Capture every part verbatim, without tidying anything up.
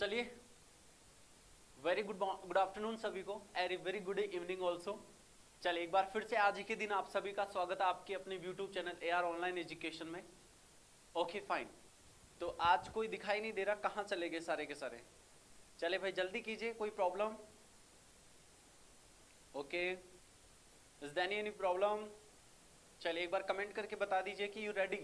चलिए, very good good afternoon सभी को, एरी वेरी गुड इवनिंग ऑल्सो। चलिए एक बार फिर से आज ही के दिन आप सभी का स्वागत है आपके अपने YouTube channel A R online education में। ओके फाइन, तो आज कोई दिखाई नहीं दे रहा, कहाँ चले गए सारे के सारे? चले भाई जल्दी कीजिए, कोई problem? Okay, is there any problem? चलिए एक बार कमेंट करके बता दीजिए कि यू रेडी।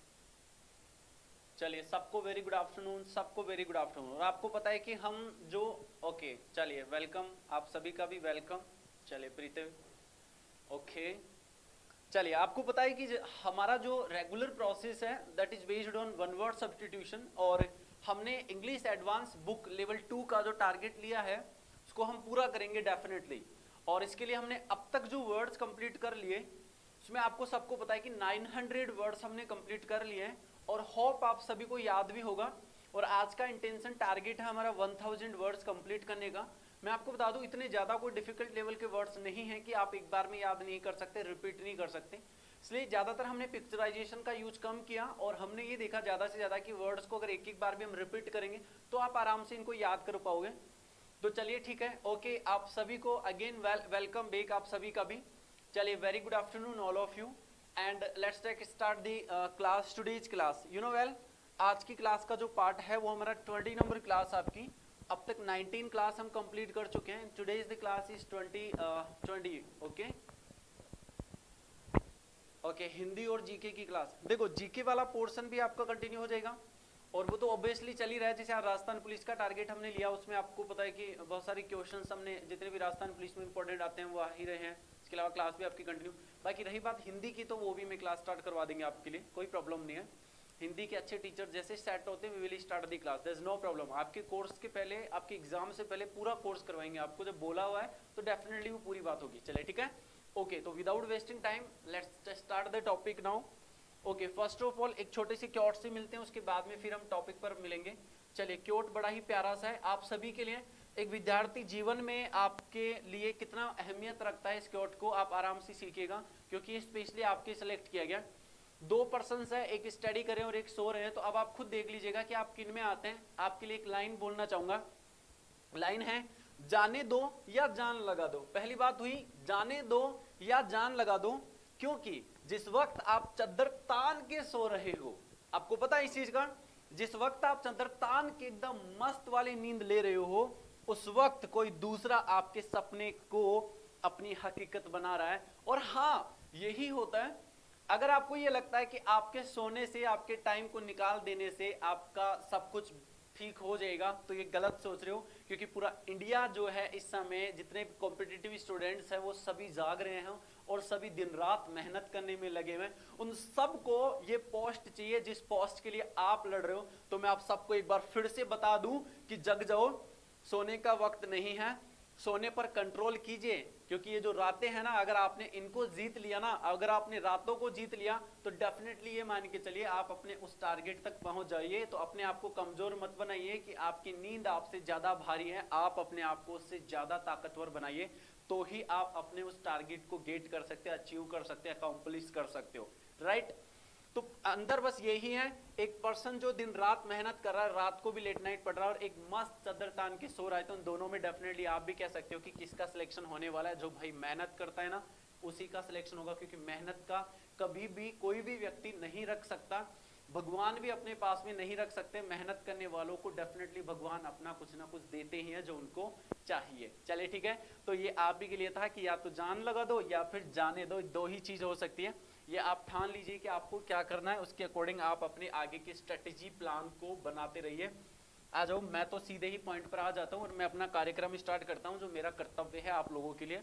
चलिए सबको वेरी गुड आफ्टरनून, सबको वेरी गुड आफ्टरनून। और आपको पता है कि हम जो ओके okay, चलिए वेलकम, आप सभी का भी वेलकम। चलिए प्रीति, ओके चलिए आपको पता है कि हमारा जो रेगुलर प्रोसेस है that is based on one word substitution, और हमने English advance book level two का जो टारगेट लिया है उसको हम पूरा करेंगे डेफिनेटली। और इसके लिए हमने अब तक जो वर्ड्स कंप्लीट कर लिए उसमें आपको सबको पता है कि नौ सौ वर्ड्स हमने कंप्लीट कर लिए हैं, और होप आप सभी को याद भी होगा। और आज का इंटेंशन टारगेट है हमारा हज़ार वर्ड्स कंप्लीट करने का। मैं आपको बता दूं इतने ज्यादा कोई डिफिकल्ट लेवल के वर्ड्स नहीं है कि आप एक बार में याद नहीं कर सकते, रिपीट नहीं कर सकते। इसलिए ज्यादातर हमने पिक्चराइजेशन का यूज कम किया, और हमने ये देखा ज्यादा से ज्यादा कि वर्ड्स को अगर एक एक बार भी हम रिपीट करेंगे तो आप आराम से इनको याद कर पाओगे। तो चलिए ठीक है, ओके आप सभी को अगेन वेलकम बैक, आप सभी का भी। चलिए very good afternoon all of you, and let's take start the class, today's class. You know well, आज की क्लास का जो पार्ट है वो हमारा ट्वेंटी नंबर क्लास आपकी। अब तक नाइनटीन क्लास हम कंप्लीट कर चुके हैं। Today's the class is twenty twenty okay okay Hindi और जीके की क्लास। देखो जीके वाला पोर्शन भी आपका कंटिन्यू हो जाएगा, और वो तो ऑब्वियसली चल ही रहा है। जैसे राजस्थान पुलिस का टारगेट हमने लिया, उसमें आपको पता है कि बहुत सारे क्वेश्चंस हमने जितने भी राजस्थान पुलिस में इंपॉर्टेंट आते हैं वो आ ही रहे हैं। इसके अलावा क्लास भी आपकी कंटिन्यू। बाकी रही बात हिंदी की, तो वो भी मैं क्लास स्टार्ट करवा देंगे आपके लिए, कोई प्रॉब्लम नहीं है। हिंदी के अच्छे टीचर जैसे सेट होते हैं we will start the class, there is no problem. आपके कोर्स के पहले, आपके एग्जाम से पहले पूरा कोर्स करवाएंगे आपको। जब बोला हुआ है तो डेफिनेटली वो पूरी बात होगी। चलिए ठीक है, ओके तो without wasting time let's start the topic now. Okay first of all एक छोटे से क्योट से मिलते हैं, उसके बाद में फिर हम टॉपिक पर मिलेंगे। चलिए क्योट बड़ा ही प्यारा सा है आप सभी के लिए। एक विद्यार्थी जीवन में आपके लिए कितना अहमियत रखता है इस क्योट को आप आराम से सीखिएगा, क्योंकि स्पेशली आपके सिलेक्ट किया गया। दो पर्सन है, एक स्टडी करें और एक सो रहे हैं, तो अब आप खुद देख लीजिएगा कि आप किन में आते हैं। आपके लिए एक लाइन बोलना चाहूंगा, लाइन है जाने दो या जान लगा दो। पहली बात हुई जाने दो या जान लगा दो, क्योंकि जिस वक्त आप चद्दर तान के सो रहे हो, आपको पता है इस चीज का, जिस वक्त आप चद्दर तान के एकदम मस्त वाली नींद ले रहे हो, उस वक्त कोई दूसरा आपके सपने को अपनी हकीकत बना रहा है। और हाँ यही होता है, अगर आपको ये लगता है कि आपके सोने से, आपके टाइम को निकाल देने से आपका सब कुछ ठीक हो जाएगा, तो ये गलत सोच रहे हो। क्योंकि पूरा इंडिया जो है इस समय, जितने कॉम्पिटिटिव स्टूडेंट्स हैं वो सभी जाग रहे हैं और सभी दिन रात मेहनत करने में लगे हुए हैं। उन सबको ये पोस्ट चाहिए जिस पोस्ट के लिए आप लड़ रहे हो। तो मैं आप सबको एक बार फिर से बता दूं कि जग जाओ, सोने का वक्त नहीं है, सोने पर कंट्रोल कीजिए। क्योंकि ये जो रातें हैं ना, अगर आपने इनको जीत लिया ना, अगर आपने रातों को जीत लिया, तो डेफिनेटली ये मान के चलिए आप अपने उस टारगेट तक पहुंच जाइए। तो अपने आप को कमजोर मत बनाइए कि आपकी नींद आपसे ज्यादा भारी है, आप अपने आप को उससे ज्यादा ताकतवर बनाइए, तो ही आप अपने उस टारगेट को गेट कर सकते हैं, अचीव कर सकते हैं, अकॉम्प्लिश कर सकते हो, राइट। तो अंदर बस यही है, एक पर्सन जो दिन रात मेहनत कर रहा है, रात को भी लेट नाइट पढ़ रहा है, और एक मस्त चद्दर तान के सो रहा है, तो उन दोनों में डेफिनेटली आप भी कह सकते हो कि किसका सिलेक्शन होने वाला है। जो भाई मेहनत करता है ना, उसी का सिलेक्शन होगा। क्योंकि मेहनत का कभी भी कोई भी व्यक्ति नहीं रख सकता, भगवान भी अपने पास में नहीं रख सकते। मेहनत करने वालों को डेफिनेटली भगवान अपना कुछ ना कुछ देते ही है जो उनको चाहिए। चलिए ठीक है, तो ये आप भी के लिए था कि या तो जान लगा दो या फिर जाने दो, दो ही चीज हो सकती है। ये आप ठान लीजिए कि आपको क्या करना है, उसके अकॉर्डिंग आप अपने आगे की स्ट्रेटेजी प्लान को बनाते रहिए। आ जाओ, मैं तो सीधे ही पॉइंट पर आ जाता हूँ और मैं अपना कार्यक्रम स्टार्ट करता हूँ। जो मेरा कर्तव्य है आप लोगों के लिए,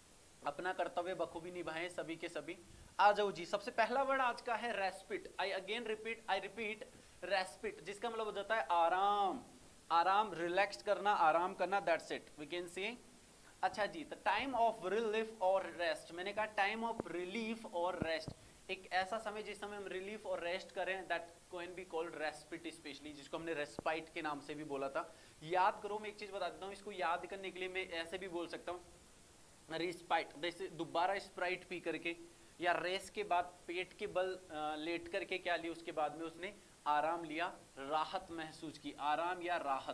अपना कर्तव्य बखूबी निभाएं सभी के सभी। आ जाओ जी, सबसे पहला वर्ड आज का है respite. I again repeat, I repeat respite, जिसका मतलब हो जाता है आराम, आराम, रिलैक्स करना, आराम करना, that's it, we can see. अच्छा जी, द टाइम ऑफ रिलीफ और रेस्ट। मैंने कहा टाइम ऑफ रिलीफ और रेस्ट, एक ऐसा समय जिस समय हम रिलीफ और रेस्ट करें, that can be called respite, specially जिसको हमने रेस्पाइट के नाम से भी बोला था। याद करो, मैं एक चीज बता देता हूँ, इसको याद करने के लिए मैं ऐसे भी बोल सकता हूँ, रिस्पाइट, जैसे दोबारा स्प्राइट पी करके, या रेस के बाद पेट के बल लेट करके क्या लिया, उसके बाद में उसने आराम लिया, राहत महसूस की, आराम या राहत,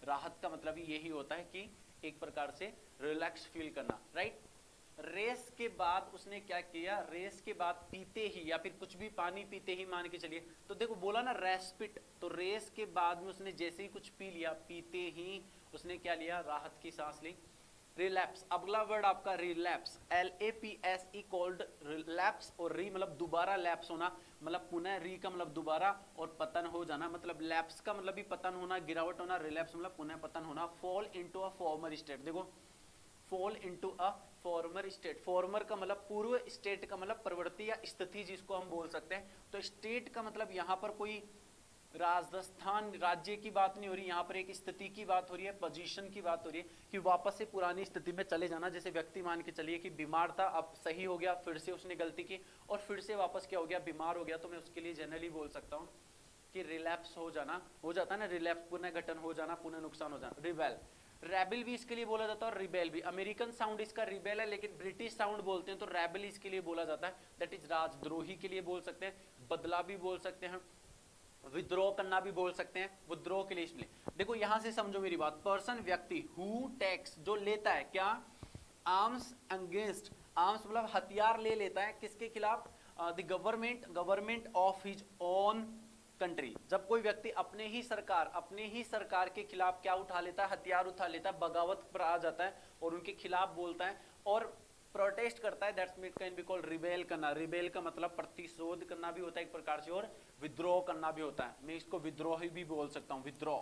राहत का मतलब ही यही होता है कि एक प्रकार से रिलैक्स फील करना, राइट। रेस के बाद उसने क्या किया, रेस के बाद पीते ही या फिर कुछ भी पानी पीते ही मान के चलिए, तो देखो बोला ना रेस्पिट, तो रेस के बाद में उसने जैसे ही कुछ पी लिया, पीते ही उसने क्या लिया, राहत की सांस ली। रिलैप्स, अगला वर्ड आपका relapse, L A P S E called relapse, और री मतलब दोबारा लैप्स होना, मतलब पुनः, री का मतलब दोबारा, और पतन हो जाना, मतलब लैप्स का मतलब भी पतन होना, गिरावट होना, रिलैप्स मतलब पुनः पतन होना। Fall into a former state, देखो fall into a former state, former का मतलब पूर्व, स्टेट का मतलब प्रवृत्ति या स्थिति जिसको हम बोल सकते हैं। तो स्टेट का मतलब यहाँ पर कोई राजस्थान राज्य की बात नहीं हो रही, यहाँ पर एक स्थिति की बात हो रही है, पोजीशन की बात हो रही है कि वापस से पुरानी स्थिति में चले जाना। जैसे व्यक्ति मान के चलिए कि बीमार था, अब सही हो गया, फिर से उसने गलती की और फिर से वापस क्या हो गया, बीमार हो गया, तो मैं उसके लिए जनरली बोल सकता हूँ कि रिलैप्स हो जाना, हो जाता है ना रिलैप्स, पुनः गठन हो जाना, पुनः नुकसान हो जाना। रिबेल, रेबल भी इसके लिए बोला जाता है और रिबेल भी, अमेरिकन साउंड इसका रिबेल है लेकिन ब्रिटिश साउंड बोलते हैं तो रेबल इसके लिए बोला जाता है, दैट इज राजद्रोही के लिए बोल सकते हैं, बदला भी बोल सकते हैं, विद्रोह करना भी बोल सकते हैं, विद्रोह के लिए इसलिए। देखो यहां से समझो मेरी बात, पर्सन व्यक्ति, हु टैक्स जो लेता है, क्या, आर्म्स अगेंस्ट, आर्म्स मतलब हथियार ले लेता है, किसके खिलाफ, the government, government of his own country. जब कोई व्यक्ति अपने ही सरकार, अपने ही सरकार के खिलाफ क्या उठा लेता है, हथियार उठा लेता है, बगावत पर आ जाता है और उनके खिलाफ बोलता है और प्रोटेस्ट करता है, that's meet can be called rebel करना। रिबेल का मतलब प्रतिशोध करना भी होता है एक प्रकार से और विद्रोह करना भी होता है, मैं इसको विद्रोही भी बोल सकता हूं, विद्रोह।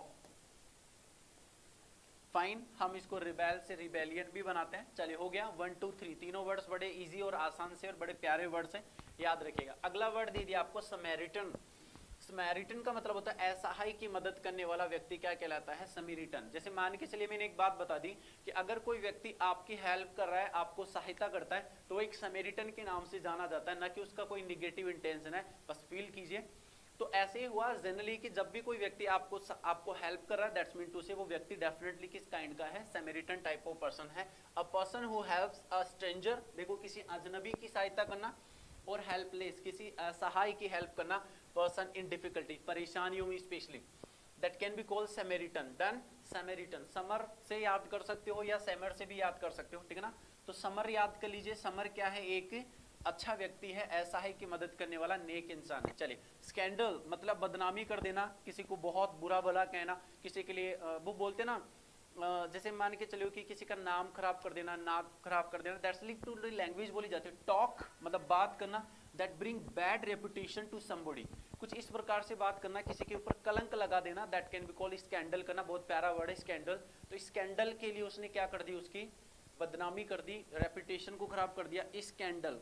फाइन, हम इसको रिबेल से रिबेलियन भी बनाते हैं। चलिए हो गया, वन टू थ्री, तीनों वर्ड्स बड़े इजी और आसान से और बड़े प्यारे वर्ड्स हैं, याद रखिएगा। अगला वर्ड दे दिया आपको समैरिटन। समैरिटन का मतलब होता है असहाय की मदद करने वाला व्यक्ति, क्या कहलाता है, समैरिटन। जैसे मान के चलिए मैंने एक बात बता दी कि अगर कोई व्यक्ति आपकी हेल्प कर रहा है, आपको सहायता करता है, तो एक समैरिटन के नाम से जाना जाता है, ना कि उसका कोई निगेटिव इंटेंशन है, बस फील कीजिए। तो ऐसे ही हुआ जनरली कि जब भी कोई व्यक्ति आपको आपको हेल्प कर रहा है, दैट्स मीन टू से वो व्यक्ति डेफिनेटली किस काइंड का है, समैरिटन टाइप ऑफ पर्सन है। A person who helps a stranger, देखो किसी अजनबी की सहायता करना, और हेल्पलेस किसी असहाय की हेल्प करना, पर्सन इन डिफिकल्टी परेशानियों में specially, that can be called Samaritan. Done, Samaritan summer से याद कर सकते हो या समर से भी याद कर सकते हो, ठीक है ना। तो समर याद कर लीजिए, समर क्या है, एक अच्छा व्यक्ति है, असहाय की मदद करने वाला नेक इंसान है। चलिए, स्कैंडल मतलब बदनामी कर देना, किसी को बहुत बुरा भला कहना, किसी के लिए वो बोलते ना, जैसे मान के चलो कि किसी का नाम खराब कर देना, नाक खराब कर देना, दैट्स लिंक टू लैंग्वेज बोली जाती है। टॉक मतलब बात करना, that bring bad reputation to somebody, कुछ इस प्रकार से बात करना, किसी के ऊपर कलंक लगा देना, that can be called scandal करना। बहुत प्यारा वर्ड है स्कैंडल। तो स्कैंडल के लिए उसने क्या कर दी, उसकी बदनामी कर दी, रेपुटेशन को खराब कर दिया, स्कैंडल,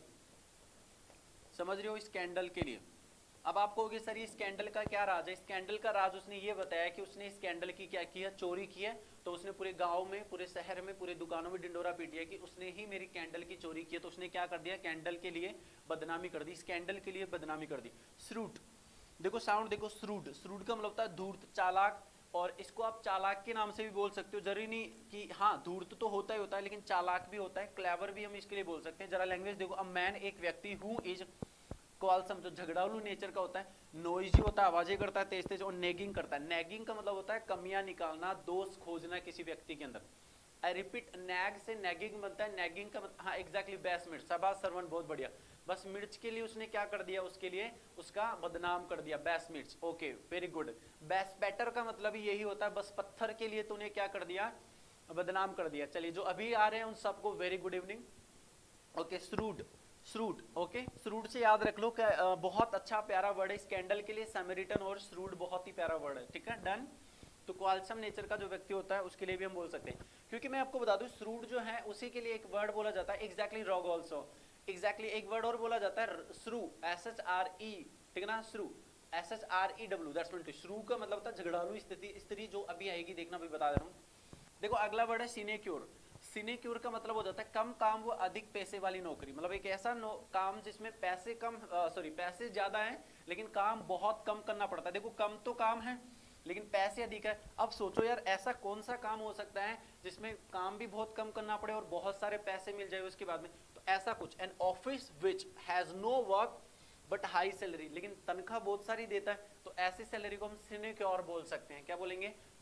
समझ रहे हो, स्कैंडल के लिए। अब आप कहोगे सर ये स्कैंडल का क्या राज है, स्कैंडल का राज उसने ये बताया कि उसने स्कैंडल की क्या किया, चोरी की है, तो उसने पूरे गांव में, पूरे शहर में, पूरे दुकानों में डिंडोरा पीट दिया कि उसने ही मेरी कैंडल की चोरी की है, तो उसने क्या कर दिया, कैंडल के लिए बदनामी कर दी, स्कैंडल के लिए बदनामी कर दी। श्रूड, देखो साउंड देखो, श्रूड, श्रूड का मतलब होता है धूर्त, चालाक, और इसको आप चालाक के नाम से भी बोल सकते हो, जरूरी नहीं कि, हाँ धूर्त तो होता ही होता है लेकिन चालाक भी होता है, क्लेवर भी हम इसके लिए बोल सकते हैं। जरा लैंग्वेज देखो, अ मैन एक व्यक्ति, हु इज क्वालसम जो झगड़ालू नेचर का होता है, नोइजी होता है, आवाजें करता है तेज तेज, और नेगिंग करता है। नेगिंग का मतलब होता है कमियां निकालना, दोष खोजना किसी व्यक्ति के अंदर। आई रिपीट, नैग से नेगिंग बनता है, नेगिंग का मतलब, हाँ एग्जैक्टली, बैस मिर्च, शाबाश सरवण, बहुत बढ़िया। बस मिर्च के लिए उसने क्या कर दिया, उसके लिए उसका बदनाम कर दिया, besmirch, okay very good. Bespatter का मतलब ही यही होता है, बस पत्थर के लिए तूने क्या कर दिया, बदनाम कर दिया। चलिए जो अभी आ रहे हैं उन सबको very good evening. Okay, shrewd, shrewd, okay, shrewd से याद रख लो कि बहुत अच्छा प्यारा वर्ड है स्कैंडल के लिए, समैरिटन और श्रूड बहुत ही प्यारा वर्ड है, ठीक है, डन। तो क्वालसम नेचर का जो व्यक्ति होता है उसके लिए भी हम बोल सकते हैं, क्योंकि मैं आपको बता दूं श्रूड जो है उसी के लिए एक वर्ड बोला जाता है, एग्जैक्टली रॉग ऑल्सो, एग्जैक्टली एक वर्ड और बोला जाता है श्रू, एस एच आर ई, ठीक है ना, shrew, S H R E W, that's mean shrew का मतलब होता है झगड़ालू स्थिति, स्त्री जो अभी आएगी देखना, भी बता दे रहा हूँ। देखो अगला वर्ड है सिनेक्योर। सिनेक्योर का मतलब हो जाता है कम काम व अधिक पैसे वाली नौकरी, मतलब एक ऐसा काम जिसमें पैसे कम, सॉरी पैसे ज्यादा हैं लेकिन काम बहुत कम करना पड़ता है। देखो कम तो काम है लेकिन पैसे अधिक है। अब सोचो यार ऐसा कौन सा काम हो सकता है जिसमें काम भी बहुत कम करना पड़े और बहुत सारे पैसे मिल जाए उसके बाद में, तो ऐसा कुछ, an office which has no work but high salary, लेकिन तनख्वाह बहुत सारी देता है, तो ऐसी सैलरी को हम सिनेक्योर बोल सकते हैं। क्या बोलेंगे,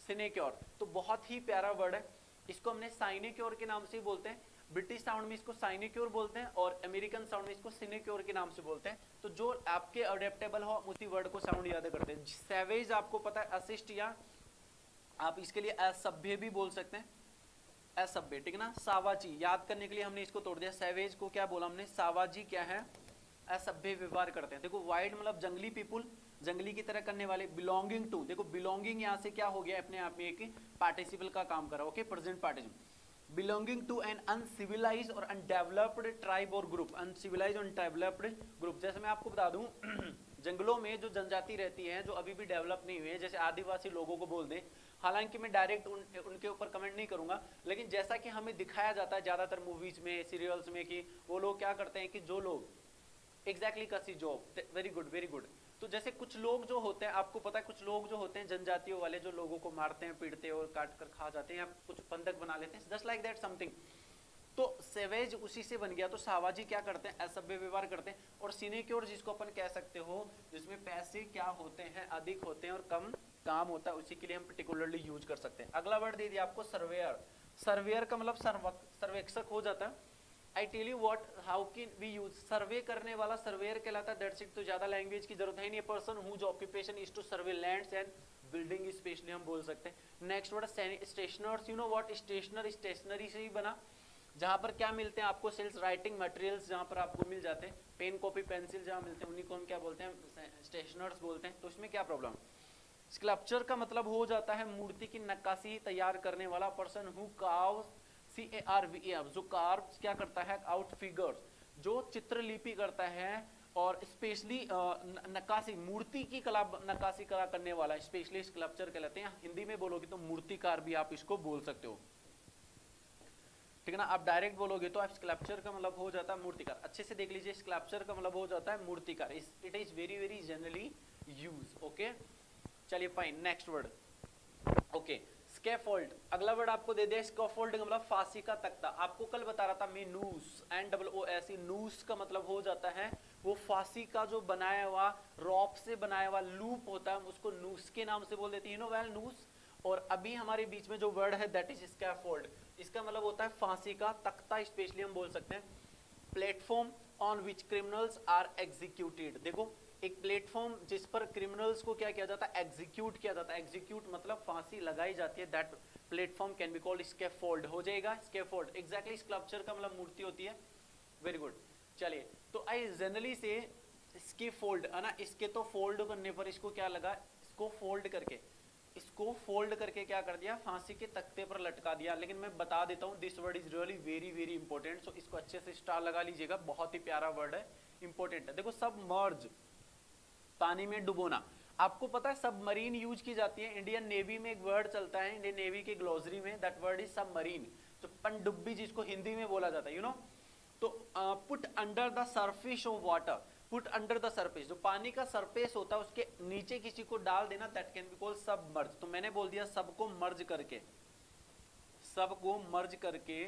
सिनेक्योर, तो बहुत ही प्यारा वर्ड है, इसको हमने साइनेक्योर के नाम से ही बोलते हैं। ब्रिटिश साउंड में इसको साइनेक्योर बोलते हैं और अमेरिकन साउंड में इसको सिनेक्योर के नाम से बोलते हैं। तो जो आपके अडेप्टेबल हो उसी वर्ड को साउंड याद करते हैं। सैवेज आपको पता है असिस्ट, या आप इसके लिए असभ्य भी बोल सकते हैं, असभ्य, ठीक है ना। सावाजी याद करने के लिए हमने इसको तोड़ दिया, सैवेज को क्या बोला हमने, सावाजी क्या है, असभ्य व्यवहार करते हैं। देखो वाइल्ड मतलब जंगली पीपुल, जंगली की तरह करने वाले। बिलोंगिंग टू, देखो बिलोंगिंग यहाँ से क्या हो गया, अपने आप में एक पार्टिसिपल का काम करा, okay, present participle. Belonging to an uncivilised और अनडेवलप्ड ट्राइब और ग्रुप, अनसिविलाइज्ड और अनडेवलप्ड ग्रुप। जैसे मैं आपको बता दूं जंगलों में जो जनजाति रहती है जो अभी भी डेवलप नहीं हुई है, जैसे आदिवासी लोगों को बोल दें, हालांकि मैं डायरेक्ट उन, उनके ऊपर कमेंट नहीं करूंगा, लेकिन जैसा कि हमें दिखाया जाता है ज्यादातर मूवीज में, सीरियल्स में, कि वो लोग क्या करते हैं कि जो लोग एग्जैक्टली कसी job, very good very good. तो जैसे कुछ लोग जो होते हैं, आपको पता है कुछ लोग जो होते हैं जनजातियों वाले, जो लोगों को मारते हैं, पीटते हैं और काट कर खा जाते हैं, या कुछ बंधक बना लेते हैं, जस्ट लाइक दैट समथिंग। तो सेवेज उसी से बन गया। तो सावाजी क्या करते हैं, असभ्य व्यवहार करते हैं। और सिनेक्योर जिसको अपन कह सकते हो, जिसमें पैसे क्या होते हैं, अधिक होते हैं और कम काम होता है, उसी के लिए हम पर्टिकुलरली यूज कर सकते हैं। अगला वर्ड दे दिया आपको सर्वेयर। सर्वेयर का मतलब सर्वेक्षक हो जाता है। I tell you what how can we use, survey करने वाला सर्वेयर कहलाता है, दैट्स इट। तो ज्यादा लैंग्वेज की जरूरत है नहीं। Person whose occupation is to survey lands and building, specially हम बोल सकते हैं। Next word stationers, you know what stationer, stationery से ही बना, जहां पर क्या मिलते हैं आपको, सेल्स राइटिंग मटेरियल्स जहां पर आपको मिल जाते हैं, पेन कॉपी पेंसिल जहां मिलते हैं उन्हीं को हम क्या बोलते हैं, स्टेशनर्स बोलते हैं। तो इसमें क्या प्रॉब्लम। स्कल्पचर का मतलब हो जाता है मूर्ति की नक्काशी तैयार करने वाला, person who carves, C A R V A, जो कार्व्स क्या करता है, आउट फिगर्स, जो चित्रलिपि करता है, और स्पेशली नक्काशी, मूर्ति की कला नक्काशी कला करने वाला स्पेशली स्कल्पचर कहलाते हैं। हिंदी में बोलोगे तो मूर्तिकार भी आप इसको बोल सकते हो, ठीक है ना। आप डायरेक्ट बोलोगे तो आप स्कल्पचर का मतलब हो जाता है मूर्तिकार। अच्छे से देख लीजिए, स्कल्पचर का मतलब हो जाता है मूर्तिकार। It is very very generally use, okay. चलिए fine, next word, okay, scaffold. अगला वर्ड आपको दे दिया स्कैफोल्ड का मतलब फांसी का तख्ता। आपको कल बता रहा था मैं, noose, N double O S E, noose का मतलब हो जाता है वो फांसी का जो बनाया हुआ रॉप से बनाया हुआ लूप होता है, उसको नूस के नाम से बोल देते हैं, यू नो वेल, नूस। और अभी हमारे बीच में जो वर्ड है दैट इज स्कैफोल्ड, इसका मतलब होता है फांसी का तख्ता, स्पेशली हम बोल सकते हैं। Platform on which criminals are executed, देखो एक प्लेटफॉर्म जिस पर क्रिमिनल्स को क्या किया जाता है, एग्जीक्यूट किया जाता है। एग्जीक्यूट मतलब फांसी लगाई जाती है, that platform can be called scaffold, हो जाएगा स्कैफोल्ड। एग्जैक्टली स्कल्पचर का मतलब मूर्ति होती है, वेरी गुड। चलिए, तो आई जनरली से इसके फोल्ड है ना, इसके तो फोल्ड करने पर इसको क्या लगा, इसको फोल्ड करके, इसको फोल्ड करके क्या कर दिया, फांसी के तख्ते पर लटका दिया। लेकिन मैं बता देता हूँ, this word is really very very important, so इसको अच्छे से स्टार लगा लीजिएगा, बहुत ही प्यारा वर्ड है, इंपॉर्टेंट है। देखो सबमर्ज, पानी में डुबोना। आपको पता है सबमरीन यूज की जाती है, इंडियन नेवी में एक वर्ड चलता है, इंडियन नेवी की ग्लोसरी में, दैट वर्ड इज सबमरीन, तो पनडुब्बी जिसको हिंदी में बोला जाता है, यू नो। तो put under the surface of water, put under the surface, जो पानी का सरफेस होता है उसके नीचे किसी को डाल देना, that can be called submerge. तो मैंने बोल दिया सबको मर्ज करके, सबको मर्ज करके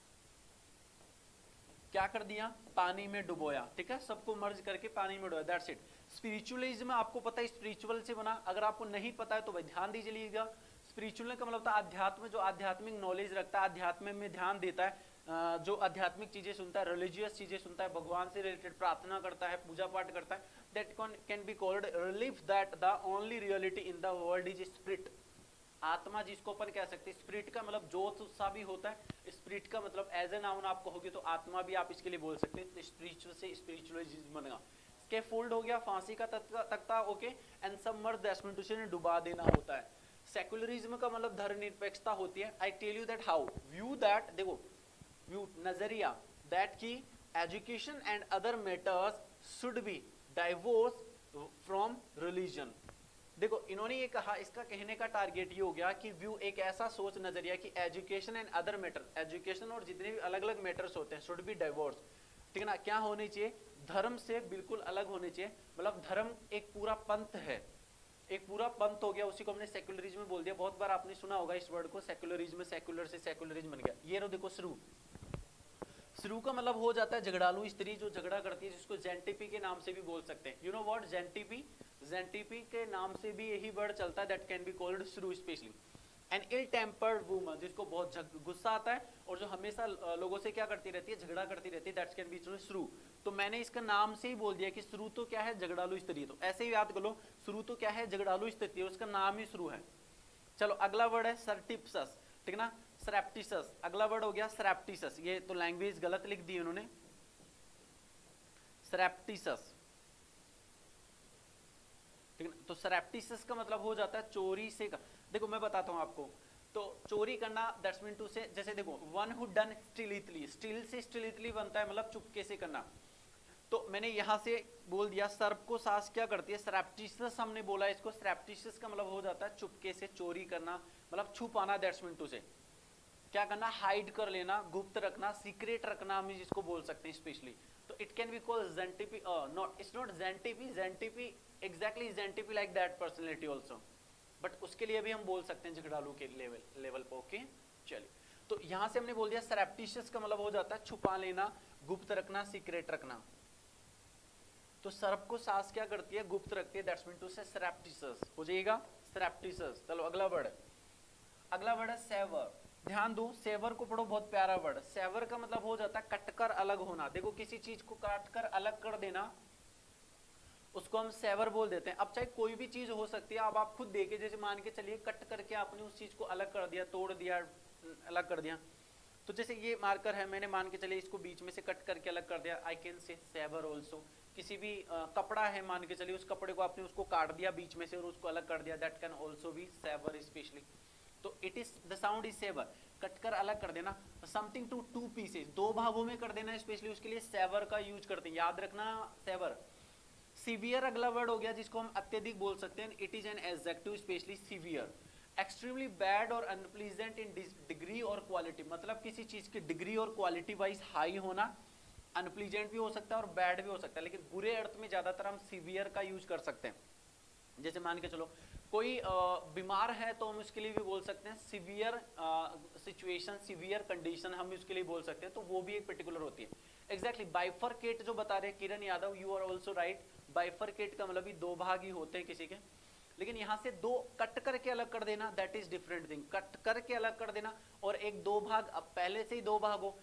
क्या कर दिया, पानी में डुबोया, ठीक है, सबको मर्ज करके पानी में डुबोया, दैट्स इट। स्पिरिचुअलिज्म आपको पता है स्पिरिचुअल से बना, अगर आपको नहीं पता है तो भाई ध्यान दीजिएगा। स्पिरिचुअल का मतलब था अध्यात्म, जो आध्यात्मिक नॉलेज रखता है, अध्यात्म में ध्यान देता है, जो आध्यात्मिक चीजें सुनता है, रिलीजियस चीजें सुनता है, भगवान से रिलेटेड प्रार्थना करता है, पूजा पाठ करता है, that can be called relief that the only reality in the world is spirit. आत्मा जिसको अपन कह सकते हैं, स्पिरिट का मतलब जोत सा भी होता है, स्पिरिट का मतलब एज ए नाउन आप कहोगे तो आत्मा भी आप इसके लिए बोल सकते हैं। स्पिरिचुअल से स्पिरिचुअलिज्म बनेगा। स्कैफोल्ड हो गया फांसी का तख्ता, okay, and submerge the aspiration, डुबा देना होता है। सेक्युलरिज्म का मतलब धर्मनिरपेक्षता होती है। I tell you that how, view that, देखो व्यू नजरिया, दैट की education and other matters should be divorce from religion. देखो इन्होंने ये कहा, इसका कहने का टारगेट ये हो गया कि व्यू एक ऐसा सोच नजरिया कि education and other matter, education और जितने भी अलग अलग मैटर्स होते हैं शुड बी डाइवोर्स, ठीक है ना, क्या होने चाहिए, धर्म से बिल्कुल अलग होने चाहिए। मतलब धर्म एक पूरा पंथ है, एक पूरा पंथ हो गया, उसी को हमने सेक्युलरिज्म बोल दिया। बहुत बार आपने सुना होगा इस वर्ड को, सेक्युलरिज्म, सेक्युलर से सेक्युलरिज्म बन गया। ये रो देखो श्रू, श्रू का मतलब हो जाता है झगड़ालू स्त्री, जो झगड़ा करती है, जिसको जेंटिपी के नाम से भी बोल सकते हैं, you know what Xanthippe, Xanthippe के नाम से भी यही वर्ड चलता है, that can be called shrew specially. An ill tempered woman, जिसको बहुत गुस्सा आता है और जो हमेशा लोगों से क्या करती रहती है, झगड़ा करती रहती है, दैट्स कैन बी श्रू। तो मैंने इसका नाम से ही बोल दिया कि श्रू तो क्या है, झगड़ालू स्त्री। तो ऐसे ही याद कर लो, श्रू तो क्या है, झगड़ालू स्त्री, उसका नाम ही श्रू है। चलो अगला वर्ड है सर्टिप्सस, ठीक है ना, स्रैप्टिसस। अगला वर्ड हो गया स्रैप्टिसस, ये तो लैंग्वेज गलत लिख दी उन्होंने, स्रैप्टिसस, ठीक है। तो स्रैप्टिसस का मतलब हो जाता है चोरी से कर। देखो मैं बताता हूं आपको, तो चोरी करना दैट्स मीन टू से, जैसे देखो one who done stealthily, still से स्टिलिथली बनता है मतलब चुपके से करना। तो मैंने यहां से बोल दिया सर्प को सास क्या करती है, स्रैप्टिसस हमने बोला इसको। स्रैप्टिसस का मतलब हो जाता है चुपके से चोरी करना, मतलब छुपाना, दैट्स मीन टू से क्या करना, हाइड कर लेना, गुप्त रखना, सीक्रेट रखना, हम जिसको बोल सकते हैं स्पेशली। तो it can be called Xanthippe, not it's not Xanthippe, Xanthippe exactly Xanthippe like that personality also, but उसके लिए भी हम बोल सकते हैं झगड़ालू के लेवल लेवल पर। ओके चलिए, तो यहां से हमने बोल दिया सरप्टिशियस का मतलब हो जाता है छुपा लेना, गुप्त रखना, सीक्रेट रखना। तो सर्प को सास क्या करती है, गुप्त रखती है, दैट्स मीन टू से सरप्टिशियस हो जाएगा, सरप्टिशियस। चलो अगला वर्ड, अगला वर्ड है सेवर। ध्यान दो, सेवर को पढ़ो, बहुत प्यारा वर्ड। सेवर का मतलब हो जाता है कटकर अलग होना। देखो किसी चीज को काटकर अलग कर देना, उसको हम सेवर बोल देते हैं। अब चाहे कोई भी चीज हो सकती है, अब आप खुद देखिए, जैसे मान के चलिए कट करके आपने उस चीज को अलग कर दिया, तोड़ दिया, अलग कर दिया। तो जैसे ये मार्कर है, मैंने मान के चलिए इसको बीच में से कट करके अलग कर दिया, I can say sever also. किसी भी आ, कपड़ा है, मान के चलिए उस कपड़े को आपने उसको काट दिया बीच में से और उसको अलग कर दिया, that can also be sever specially. तो it is the sound is sever, कटकर अलग कर देना, समथिंग टू टू पीसेस, दो भागों में कर देना, स्पेशली उसके लिए सेवर का यूज करते हैं, याद रखना सेवर। सीवियर अगला वर्ड हो गया जिसको हम अत्यधिक बोल सकते हैं, it is an adjective specially severe. Extremely bad और अनप्लीजेंट इन डिग्री और क्वालिटी, मतलब किसी चीज की डिग्री और क्वालिटी वाइज हाई होना, अनप्लीजेंट भी हो सकता है और बैड भी हो सकता है, लेकिन बुरे अर्थ में ज्यादातर हम सीवियर का यूज कर सकते हैं। जैसे मान के चलो कोई बीमार है तो हम उसके लिए भी बोल सकते हैं सीवियर सिचुएशन, सीवियर कंडीशन हम उसके लिए बोल सकते हैं, तो वो भी एक पर्टिकुलर होती है। एग्जैक्टली बाइफरकेट जो बता रहे हैं Kiran Yadav, you are also right. Bifurcate का मतलब भी दो भाग ही होते हैं किसी के, लेकिन यहाँ से दो कट करके अलग कर देना, that is different thing. Cut करके अलग कर देना और एक दो भाग, अब पहले से ही दो भाग हो,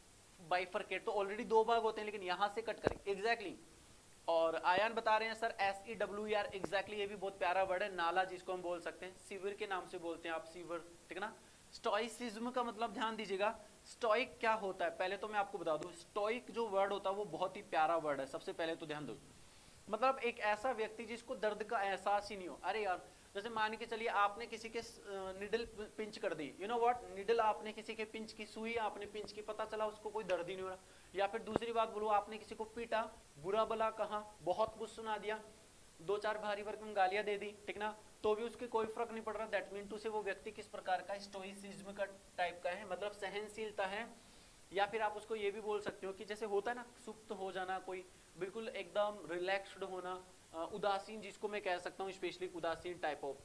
बाइफरकेट तो ऑलरेडी दो भाग होते हैं, लेकिन यहाँ से कट करके, एग्जैक्टली exactly. और आयान बता रहे हैं sir S E W E R, exactly ये भी बहुत प्यारा वर्ड है, नाला जिसको हम बोल सकते हैं, सीवर के नाम से बोलते हैं आप, सीवर, ठीक है ना। स्टोइसिज्म का मतलब ध्यान दीजिएगा, स्टोइक क्या होता है, पहले तो मैं आपको बता दूं, स्टोइक जो वर्ड होता है वो बहुत ही प्यारा वर्ड है। सबसे पहले तो ध्यान दो, मतलब एक ऐसा व्यक्ति जिसको दर्द का एहसास ही नहीं हो। अरे यार जैसे मान के चलिए आपने किसी के निडल पिंच कर दी, यू नो व्हाट, निडल आपने किसी के पिंच की, सुई आपने पिंच की, पता चला उसको कोई दर्द ही नहीं हो रहा। या फिर दूसरी बात बोलो, आपने किसी को पीटा, बुरा भला कहा, बहुत कुछ सुना दिया, दो चार भारी भरकम गालियां दे दी, ठीक ना, तो भी उसके कोई फर्क नहीं पड़ रहा, दैट मीन टू से वो व्यक्ति किस प्रकार का, स्टोइसिज्म का टाइप का है, मतलब सहनशीलता है। या फिर आप उसको ये भी बोल सकते हो कि जैसे होता है ना सुप्त हो जाना, कोई बिल्कुल एकदम रिलैक्स्ड होना, उदासीन जिसको मैं कह सकता हूँ, स्पेशली उदासीन टाइप ऑफ,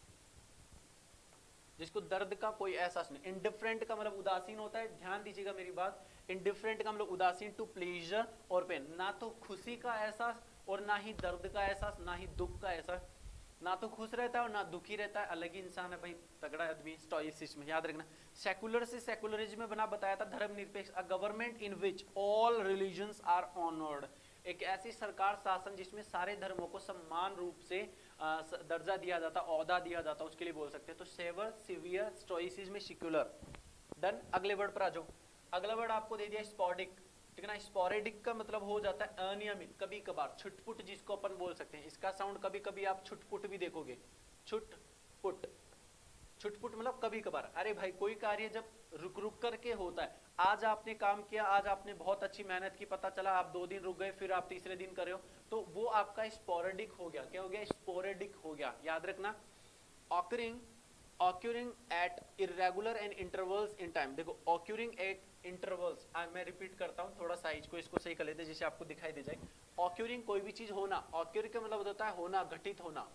जिसको दर्द का कोई एहसास नहीं। इंडिफरेंट का मतलब उदासीन होता है, ध्यान दीजिएगा मेरी बात, इंडिफरेंट का मतलब उदासीन टू प्लेजर और पेन, ना तो खुशी का एहसास और ना ही दर्द का एहसास, ना ही दुख का एहसास, ना तो खुश रहता है और ना दुखी रहता है, अलग ही इंसान है भाई, तगड़ा आदमी, स्टोइसिज्म याद रखना। सेकुलर से सेकुलरिज्म में बना बताया था धर्मनिरपेक्ष, a government in which all religions are honoured, एक ऐसी सरकार शासन जिसमें सारे धर्मों को समान रूप से दर्जा दिया जाता, औहदा दिया जाता, उसके लिए बोल सकते हैं। तो sever, severe, stoicism, secular, done. अगले वर्ड पर आ जाओ, अगला वर्ड आपको दे दिया स्पॉडिक, ठीक है ना। स्पोरेडिक का मतलब हो जाता है अनियमित, कभी कभार, छुटपुट जिसको अपन बोल सकते हैं, इसका साउंड कभी कभी आप छुटपुट भी देखोगे, छुटपुट, छुटपुट मतलब कभी कभार। अरे भाई कोई कार्य जब रुक रुक करके होता है, आज आपने काम किया, आज आपने बहुत अच्छी मेहनत की, पता चला आप दो दिन रुक गए, फिर आप तीसरे दिन कर रहे हो, तो वो आपका स्पोरेडिक हो गया। क्या हो गया, स्पोरेडिक हो गया, याद रखना। Occurring, occurring at irregular and intervals in time, देखो ऑक्यूरिंग एट इंटरवल्स, मैं रिपीट करता हूँ, थोड़ा साइज को इसको सही कर लेते जिससे आपको दिखाई दे जाए। ऑक्यूरिंग कोई भी चीज होना, ऑक्यूरिंग का मतलब होता है होना, घटित होना,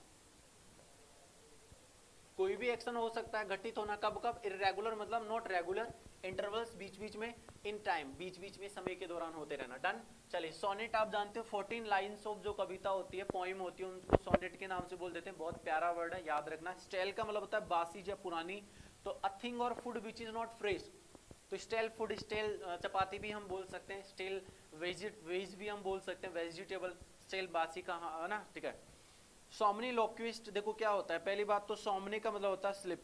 कोई भी एक्शन हो सकता है, घटित होना, कब कब, इरेगुलर मतलब नॉट रेगुलर, इंटरवल्स बीच बीच में, इन टाइम बीच बीच में समय के दौरान होते रहना। डन। चलिए सोनेट आप जानते हो फोर्टीन लाइन्स ऑफ जो कविता होती है, पोइम होती है, उनको सोनेट के नाम से बोल देते हैं। बहुत प्यारा वर्ड है, याद रखना। स्टेल का मतलब होता है बासी या पुरानी, तो अ थिंग और food which is not fresh, तो स्टेल फूड, स्टेल चपाती भी हम बोल सकते हैं, स्टेल वेजिट वेज भी हम बोल सकते हैं, वेजिटेबल, स्टेल बासी का है ना, ठीक है। सोमनीलोक्विस्ट देखो क्या होता है, पहली बात तो सोमनी का मतलब होता है स्लिप,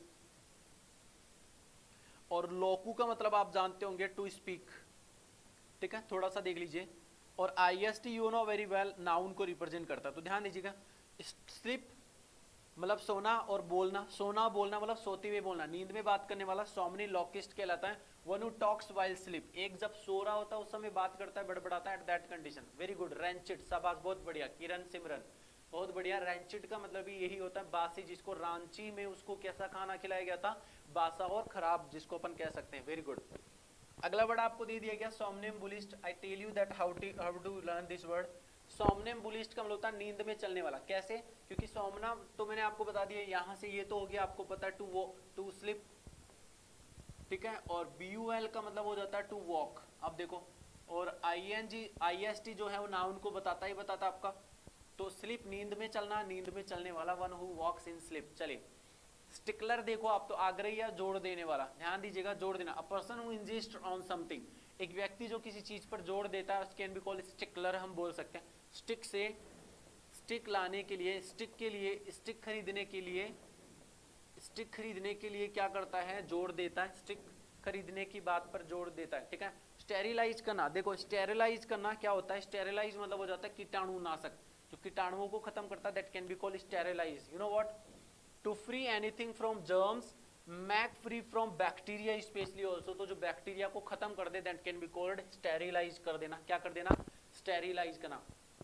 और लोकू का मतलब आप जानते होंगे टू स्पीक, ठीक है, थोड़ा सा देख लीजिए। और I S T you know very well noun को रिप्रेजेंट करता है, तो ध्यान दीजिएगा। स्लिप मतलब सोना और बोलना, सोना बोलना मतलब सोते हुए बोलना, नींद में बात करने वाला सोमनीलोक्विस्ट कहलाता है। One who talks while sleep, एक जब सो रहा होता है उस समय बात करता है, बड़बड़ाता है, at that condition. Very good. Rancid, शाबाश, बहुत बढ़िया। किरण सिमरन, बहुत बढ़िया। रैंचिड का मतलब भी यही होता है, बासी, जिसको रांची में उसको कैसा खाना खिलाया गया था, बासा और खराब, जिसको अपन कह सकते हैं। Very good. अगला वर्ड आपको दे दिया गया somnambulist. I tell you that how to how to learn this word. Somnambulist का मतलब होता है नींद में चलने वाला। कैसे? क्योंकि सोमना तो मैंने आपको बता दिया, यहाँ से ये तो हो गया, आपको पता है टू वो टू स्लिप, ठीक है। और बी यू एल का मतलब हो जाता है टू वॉक। अब देखो, और I N G I S T जो है वो नाउन को बताता ही बताता आपका। तो स्लिप नींद में चलना, नींद में चलने वाला, one who walks in sleep. चलिए स्टिकलर देखो आप, तो आग्रही या जोड़ देने वाला, ध्यान दीजिएगा, जोड़ देना। A person who insist on something, एक व्यक्ति जो किसी चीज पर जोड़ देता है, कैन बी कॉल्ड स्टिकलर, हम बोल सकते हैं। स्टिक से स्टिक लाने के लिए, स्टिक के लिए, स्टिक खरीदने के लिए, स्टिक खरीदने के लिए क्या करता है, जोड़ देता है। स्टिक खरीदने की बात पर जोड़ देता है, ठीक है। स्टेरिलाइज करना, देखो स्टेरिलाइज करना क्या होता है, स्टेरिलाइज मतलब हो जाता है कीटाणुनाशक, जो कीटाणुओं को खत्म करता है, that can be called sterilise. You know what, to free anything from germs, make free from bacteria specially also, तो जो बैक्टीरिया को खत्म कर दे, that can be called sterilise कर देना। क्या कर देना? स्टेरिलाइज करना।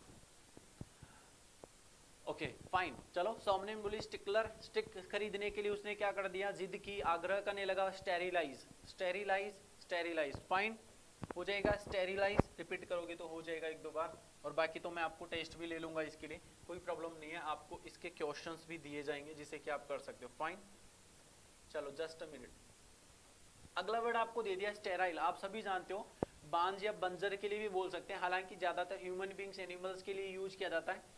Okay fine. चलो सोमनेम्बुलिस्ट, स्टिकलर, स्टिक खरीदने के लिए उसने क्या कर दिया, जिद की, आग्रह करने लगा। स्टेरिलाइज, स्टेरिलाइज, स्टेरिलाइज, फाइन हो जाएगा। स्टेरिलाइज रिपीट करोगे तो हो जाएगा एक दो बार, और बाकी तो मैं आपको टेस्ट भी ले लूंगा इसके लिए, कोई प्रॉब्लम नहीं है। आपको इसके क्वेश्चंस भी दिए जाएंगे जिसे कि आप कर सकते हो। फाइन, चलो जस्ट अ मिनट। अगला वर्ड आपको दे दिया स्टेराइल। आप सभी जानते हो, बांझ या बंजर के लिए भी बोल सकते हैं, हालांकि ज्यादातर ह्यूमन बींग्स, एनिमल्स के लिए यूज किया जाता है।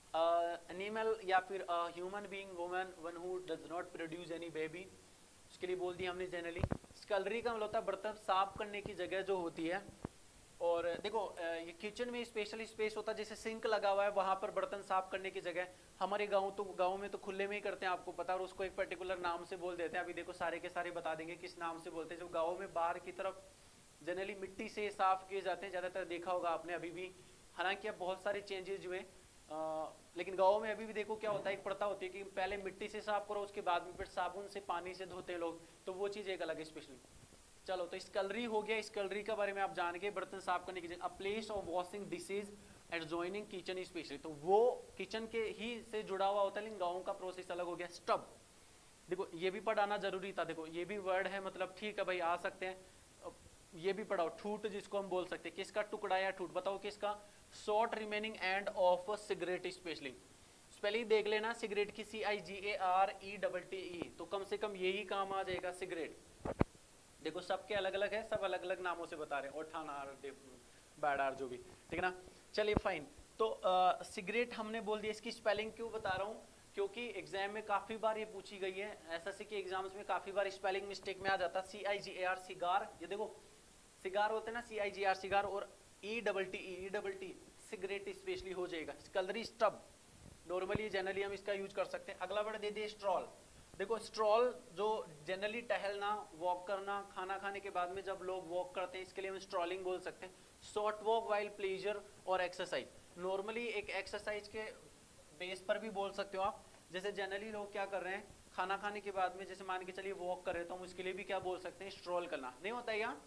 एनिमल uh, या फिर human being, woman, one who does not produce any baby, उसके लिए बोल दिया हमने जनरली। स्कलरी का मतलब होता है बर्तन साफ करने की जगह जो होती है। और देखो ये किचन में स्पेशल स्पेस होता है, जैसे सिंक लगा हुआ है, वहां पर बर्तन साफ करने की जगह। हमारे गांव तो गांव में तो खुले में ही करते हैं, आपको पता है, और उसको एक पर्टिकुलर नाम से बोल देते हैं। अभी देखो सारे के सारे बता देंगे किस नाम से बोलते हैं। जो गाँव में बाहर की तरफ जनरली मिट्टी से साफ किए जाते हैं, ज्यादातर देखा होगा आपने अभी भी, हालांकि अब बहुत सारे चेंजेस हुए, लेकिन गाँव में अभी भी देखो क्या होता है, एक प्रथा होती है कि पहले मिट्टी से साफ करो, उसके बाद में फिर साबुन से, पानी से धोते हैं लोग, तो वो चीज एक अलग है स्पेशली। चलो तो स्कलरी हो गया, स्कलरी के बारे में आप जान गए, बर्तन साफ करने की जगह। A place of washing dishes adjoining kitchen specially, तो वो किचन के ही से जुड़ा हुआ होता है, लेकिन गाँव का प्रोसेस अलग हो गया। स्टब, देखो ये भी पढ़ाना जरूरी था, देखो ये भी वर्ड है, मतलब ठीक है भाई आ सकते हैं, ये भी पढ़ाओ। ठूट जिसको हम बोल सकते हैं, किसका टुकड़ा या ठूट, बताओ किसका? Short remaining end of cigarette specially, spelling देख लेना सिगरेट की, C I G A R E double T E, तो कम से कम यही काम आ जाएगा सिगरेट। देखो सबके अलग अलग है, सब अलग अलग नामों से बता रहे हैं, ओठानार, बैडार, जो भी, ठीक है ना। चलिए फाइन। तो सिगरेट हमने बोल दिया, इसकी स्पेलिंग क्यों बता रहा हूँ, क्योंकि एग्जाम में काफी बार ये पूछी गई है, एसएससी के एग्जाम्स में काफी बार स्पेलिंग मिस्टेक में आ जाता है। सी I G A are cigar, ये देखो सिगार होते हैं ना, सी आई जी आर सिगार, और E double T E double T cigarette specially हो जाएगा। स्कलरी स्टब, नॉर्मली जनरली हम इसका यूज कर सकते हैं। अगला वर्ड दे दिए स्ट्रॉल। देखो स्ट्रॉल जो जनरली टहलना, वॉक करना, खाना खाने के बाद में जब लोग वॉक करते हैं, इसके लिए हम स्ट्रॉलिंग बोल सकते हैं। शॉर्ट वॉक वाइल प्लेजर और एक्सरसाइज, नॉर्मली एक एक्सरसाइज के बेस पर भी बोल सकते हो आप। जैसे जनरली लोग क्या कर रहे हैं, खाना खाने के बाद में जैसे मान के चलिए वॉक कर रहे, तो हम उसके लिए भी क्या बोल सकते हैं, स्ट्रॉल करना। नहीं होता है यहाँ,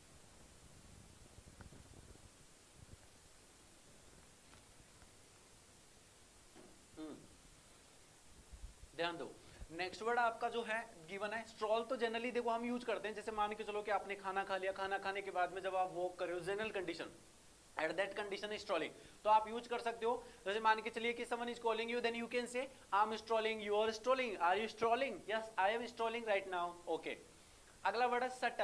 ध्यान दो। नेक्स्ट वर्ड आपका जो है गिवन है स्ट्रॉल, तो जनरली देखो हम यूज करते हैं, जैसे मान के चलो कि आपने खाना खा लिया, खाना खाने के बाद में जब आप वॉक कर रहे हो, general condition, at that condition strolling, तो आप यूज कर सकते हो। जैसे मान के चलिए कि someone is calling you, then you can say I am strolling, you are strolling, are you strolling, yes I am strolling right now, okay. अगला वर्ड है सटल।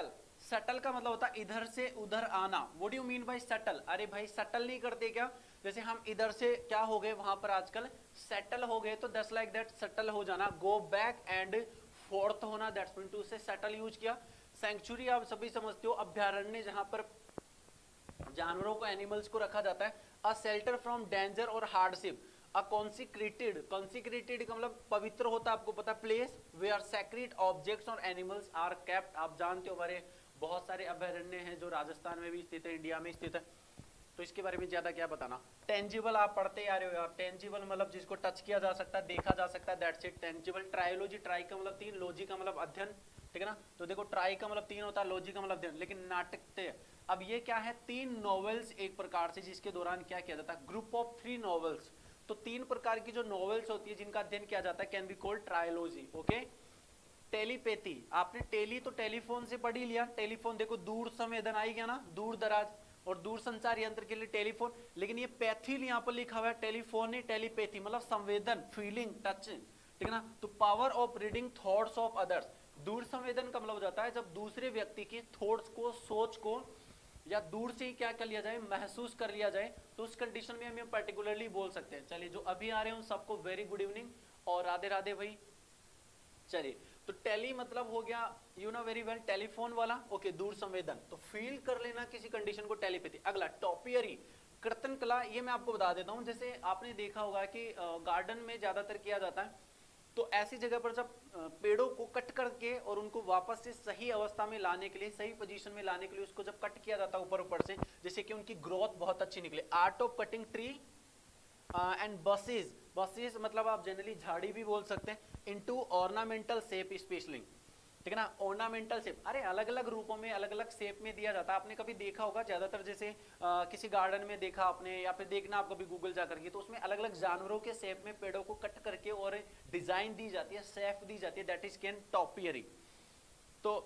सटल का मतलब होता है इधर से उधर आना। What do you mean by shuttle? अरे भाई सटल नहीं करते क्या? जैसे हम इधर से क्या हो गए वहां पर आजकल सेटल हो गए, तो दस लाइक दैट सटल हो जाना, गो बैक एंड फोर्थ होना, that's mean to say shuttle use किया। सेंचुरी आप सभी समझते हो, अभ्यारण्य जहां पर जानवरों को एनिमल्स को रखा जाता है। अ शेल्टर फ्रॉम डेंजर और हार्डशिप। अ कॉन्सिक्रेटेड, कॉन्सिक्रेटेड का मतलब पवित्र होता है, आपको पता, प्लेस वेयर सैक्रेड ऑब्जेक्ट्स और एनिमल्स आर केप्ट। आप जानते हो हमारे बहुत सारे अभ्यारण्य हैं जो राजस्थान में भी स्थित है, इंडिया में स्थित है, तो इसके बारे में ज्यादा क्या बताना। टेंजिबल आप पढ़ते आ रहे हो यार, टेंजिबल मतलब जिसको टच किया जा सकता है, देखा जा सकता है, that's it tangible. Trilogy, tri का मतलब तीन, लॉजी का मतलब अध्ययन, ठीक है ना। तो देखो ट्राई का मतलब तीन होता है, लॉजी का मतलब अध्ययन, लेकिन नाटक। अब ये क्या है, तीन नॉवेल्स एक प्रकार से जिसके दौरान क्या किया जाता है, ग्रुप ऑफ थ्री नॉवेल्स। तो तीन प्रकार की जो नॉवेल्स होती है जिनका अध्ययन किया जाता है can be called trilogy. Okay. Telepathy, आपने टेली तो टेलीफोन से पढ़ ही लिया, टेलीफोन देखो दूर संवेदन आई गया ना, दूर दराज और दूर संचार यंत्र के लिए टेलीफोन, लेकिन ये पैथी यहाँ पर लिखा हुआ है, टेलीफोन नहीं टेलीपैथी, मतलब संवेदन, फीलिंग, टच, ठीक है ना। तो power of reading thoughts of others. दूर संवेदन का मतलब हो जाता है जब दूसरे व्यक्ति की थॉट्स को, सोच को या दूर से ही क्या कर लिया जाए, महसूस कर लिया जाए, तो उस कंडीशन में हम पर्टिकुलरली बोल सकते हैं। चलिए जो अभी आ रहे हैं उन सबको वेरी गुड इवनिंग और राधे राधे भाई। चलिए तो टेली मतलब हो गया, you know very well, telephone वाला, ओके, दूर संवेदन, तो फील कर लेना किसी कंडीशन को, टेलीपैथी। अगला टॉपियरी, कीर्तन कला, ये मैं आपको बता देता हूं, जैसे आपने देखा होगा कि गार्डन में ज्यादातर किया जाता है, तो ऐसी जगह पर जब पेड़ों को कट करके और उनको वापस से सही अवस्था में लाने के लिए, सही पोजीशन में लाने के लिए उसको जब कट किया जाता है ऊपर ऊपर से, जैसे कि उनकी ग्रोथ बहुत अच्छी निकले। Art of cutting tree and bushes, bushes मतलब आप जनरली झाड़ी भी बोल सकते हैं, इनटू ऑर्नामेंटल शेप स्पेशली, ठीक है ना, ऑर्नामेंटल शेप। अरे अलग अलग रूपों में, अलग अलग शेप में दिया जाता है। आपने कभी देखा होगा ज्यादातर, जैसे आ, किसी गार्डन में देखा आपने, या फिर देखना आप कभी गूगल जा करके, तो उसमें अलग अलग जानवरों के शेप में पेड़ों को कट करके और डिजाइन दी जाती है, शेप दी जाती है, दैट इज कैन टॉपियरी। तो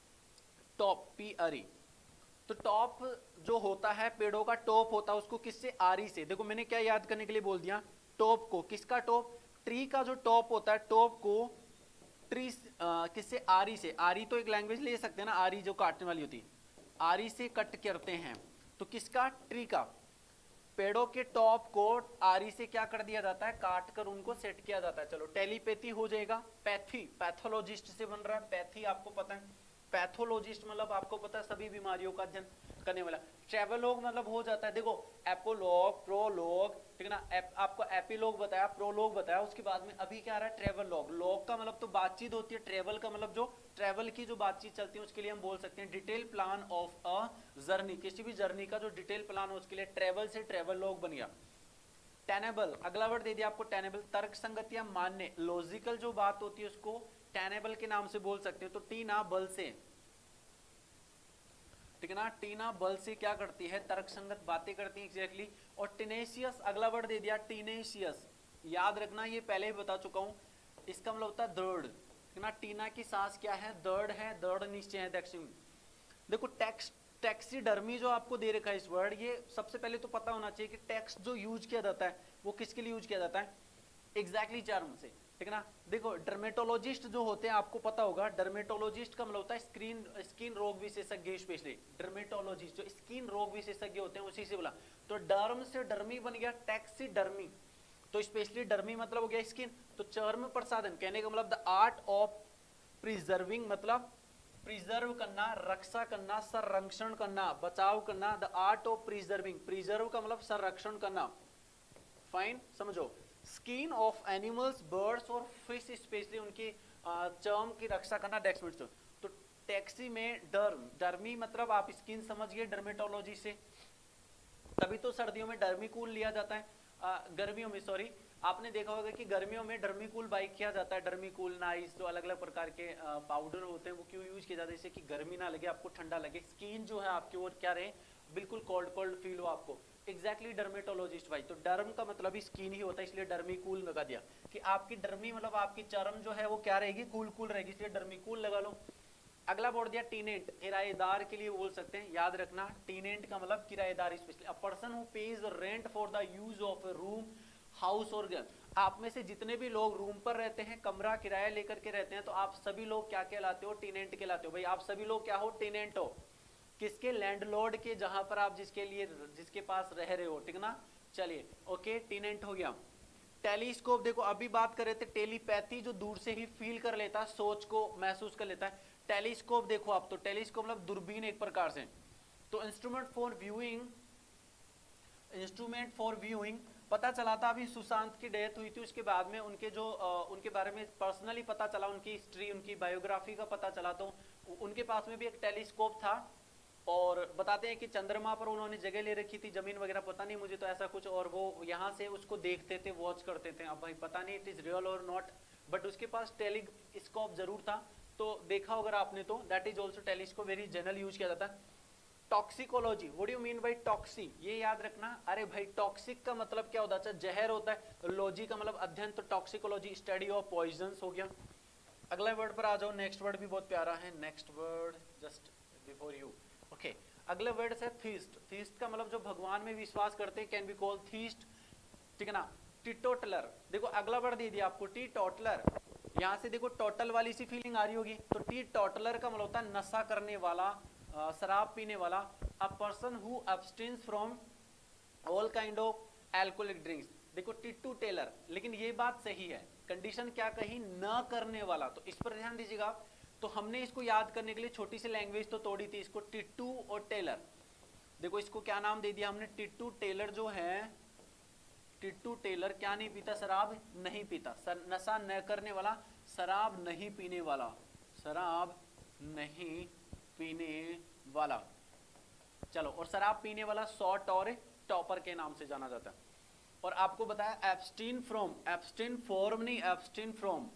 टॉपियरी, तो टॉप जो होता है, पेड़ों का टॉप होता है, उसको किससे, आरी से। देखो मैंने क्या याद करने के लिए बोल दिया, टॉप को, किसका टॉप, ट्री का जो टॉप होता है, टॉप को ट्री किससे, आरी से। आरी तो एक लैंग्वेज ले सकते हैं ना, आरी जो काटने वाली होती है, आरी से कट करते हैं, तो किसका, ट्री का। पेड़ों के टॉप को आरी से क्या कर दिया जाता है, काट कर उनको सेट किया जाता है। चलो टेलीपैथी हो जाएगा। पैथी, पैथोलॉजिस्ट से बन रहा है, पैथी आपको पता है, पैथोलॉजिस्ट मतलब आपको पता है सभी बीमारियों का अध्ययन करने वाला। ट्रेवलॉग मतलब हो जाता है, देखो एपोलॉग, प्रोलॉग, ठीक है ना, एप, आपको एपिलॉग बताया, प्रोलॉग बताया, उसके बाद में अभी क्या आ रहा है, ट्रेवल लॉग। लॉग का मतलब तो बातचीत होती है, ट्रेवल का मतलब जो ट्रेवल की जो बातचीत चलती है उसके लिए हम बोल सकते हैं detail plan of a journey. किसी भी जर्नी का जो डिटेल प्लान हो उसके लिए ट्रेवल से ट्रेवल लॉग बन गया। टेनेबल, अगला वर्ड दे दिया आपको टेनेबल, तर्क संगत या मान्य, लॉजिकल जो बात होती है उसको टेनेबल के नाम से बोल सकते हो। तो टीना बल से, ठीक है ना, टीना बल से क्या करती है, तर्क संगत बातें करती है, एग्जैक्टली। और टीनेशियस, अगला वर्ड दे दिया टीनेशियस, याद रखना ये पहले ही बता चुका हूं, इसका मतलब होता है दृढ़, ठीक है ना। टीना की सांस क्या है, दृढ़ है, दृढ़ निश्चय है, दक्षिण। देखो टैक्स, टैक्सीडर्मी जो आपको दे रखा है इस वर्ड, ये सबसे पहले तो पता होना चाहिए कि टैक्स जो यूज किया जाता है वो किसके लिए यूज किया जाता है, एग्जैक्टली टर्म से, ठीक है ना। देखो डर्मेटोलॉजिस्ट जो होते हैं आपको पता होगा, डर्मेटोलॉजिस्ट का मतलब होता है स्किन स्किन रोग विशेषज्ञ, स्पेशली डर्मेटोलॉजिस्ट जो स्किन रोग विशेषज्ञ होते हैं, उसी से बोला। तो डर्म से डर्मी बन गया टैक्सीडर्मी, तो स्पेशली डर्मी मतलब हो गया स्किन। तो चर्म प्रसाधन कहने का मतलब द आर्ट ऑफ प्रिजर्विंग, मतलब प्रिजर्व करना, रक्षा करना, संरक्षण करना, बचाव करना, the art of preserving, preserve का मतलब संरक्षण करना, फाइन, समझो। स्किन ऑफ एनिमल्स, बर्ड्स और फिश, स्पेशली उनकी चर्म की रक्षा करना, डेक्समिट्स। तो टैक्सी में डर्म, डर्मी मतलब आप स्किन समझ गए डर्मेटोलॉजी से, तभी तो सर्दियों में डर्मीकूल लिया जाता है, आ, गर्मियों में सॉरी, आपने देखा होगा कि गर्मियों में डर्मीकूल बाई किया जाता है, डर्मीकूल नाइस, जो अलग अलग प्रकार के पाउडर होते हैं वो क्यों यूज किया जाता है, जैसे कि गर्मी ना लगे आपको, ठंडा लगे, स्किन जो है आपकी और क्या रहे, बिल्कुल कोल्ड कोल्ड फील हो आपको, एग्जैक्टली डर्मेटोलॉजिस्ट भाई। तो डर्म का मतलब ही स्किन ही होता है, इसलिए डर्मीकूल लगा दिया कि आपकी डर्मी मतलब आपकी चर्म जो है वो क्या रहेगी, कूल कूल रहेगी, इसलिए डर्मीकूल लगा लो। अगला बोल दिया टीनेंट, किराएदार के लिए बोल सकते हैं, याद रखना टीनेंट का मतलब किराएदार, specially a person who pays rent for the use of a room, house और घर। आप में से जितने भी लोग रूम पर रहते हैं, कमरा किराया लेकर के रहते हैं, तो आप सभी लोग क्या कहलाते हो? टेनेंट कहलाते हो। भाई आप सभी लोग क्या हो? टेनेंट हो। किसके? लैंडलॉर्ड के, जहां पर आप जिसके लिए जिसके पास रह रहे हो, ठीक ना। चलिए ओके, टेनेंट हो गया। टेलीस्कोप, देखो अभी बात कर रहे थे टेलीपैथी, जो दूर से ही फील कर लेता है, सोच को महसूस कर लेता है। टेलीस्कोप देखो आप, तो टेलीस्कोप मतलब दूरबीन एक प्रकार से। तो instrument for viewing, instrument for viewing. पता चला था अभी सुशांत की डेथ हुई थी, उसके बाद में उनके जो आ, उनके बारे में पर्सनली पता चला, उनकी हिस्ट्री, उनकी बायोग्राफी का पता चला, तो उनके पास में भी एक टेलीस्कोप था। और बताते हैं कि चंद्रमा पर उन्होंने जगह ले रखी थी, जमीन वगैरह पता नहीं मुझे तो ऐसा कुछ, और वो यहाँ से उसको देखते थे, वॉच करते थे। अब भाई पता नहीं इट इज रियल और नॉट, बट उसके पास टेलीस्कोप जरूर था, तो देखा अगर आपने तो that is also telescope, very general use किया जाता है। Toxicology, what do you mean by toxi? ये याद रखना। अरे भाई टॉक्सिक का मतलब क्या होता है? अच्छा जहर होता है। लॉजी का मतलब अध्ययन, तो टॉक्सिकोलॉजी स्टडी ऑफ पॉइजन्स हो गया। अगला वर्ड पर आ जाओ, नेक्स्ट वर्ड भी बहुत प्यारा है। Next word just before you, okay. अगला वर्ड है थीस्ट। थीस्ट का मतलब जो भगवान में विश्वास करते हैं, कैन बी कॉल्ड थीस्ट, ठीक है ना। टीटोटलर, देखो अगला वर्ड दे दिया आपको, टी टोटलर। यहाँ से देखो टोटल वाली सी फीलिंग आ रही होगी, तो टी टोटलर का मतलब होता है नशा करने वाला, शराब पीने वाला। A person who abstains from all kind of alcoholic drinks. देखो टिट्टू टेलर, लेकिन ये बात सही है, कंडीशन क्या कही? न करने वाला, तो इस पर ध्यान दीजिएगा। तो हमने इसको याद करने के लिए छोटी सी लैंग्वेज तो तोड़ी थी, इसको टिट्टू और टेलर। देखो इसको क्या नाम दे दिया हमने? टिट्टू टेलर जो है, टिट्टू टेलर क्या नहीं पीता? शराब नहीं पीता। नशा न करने वाला, शराब नहीं पीने वाला, शराब नहीं पीने वाला। चलो, और शराब पीने वाला शॉर्ट और टॉपर के नाम से जाना जाता है। और आपको बताया एब्सटीन फ्रॉम, एब्सटीन फॉर्म नहीं, एब्सटीन फ्रॉम।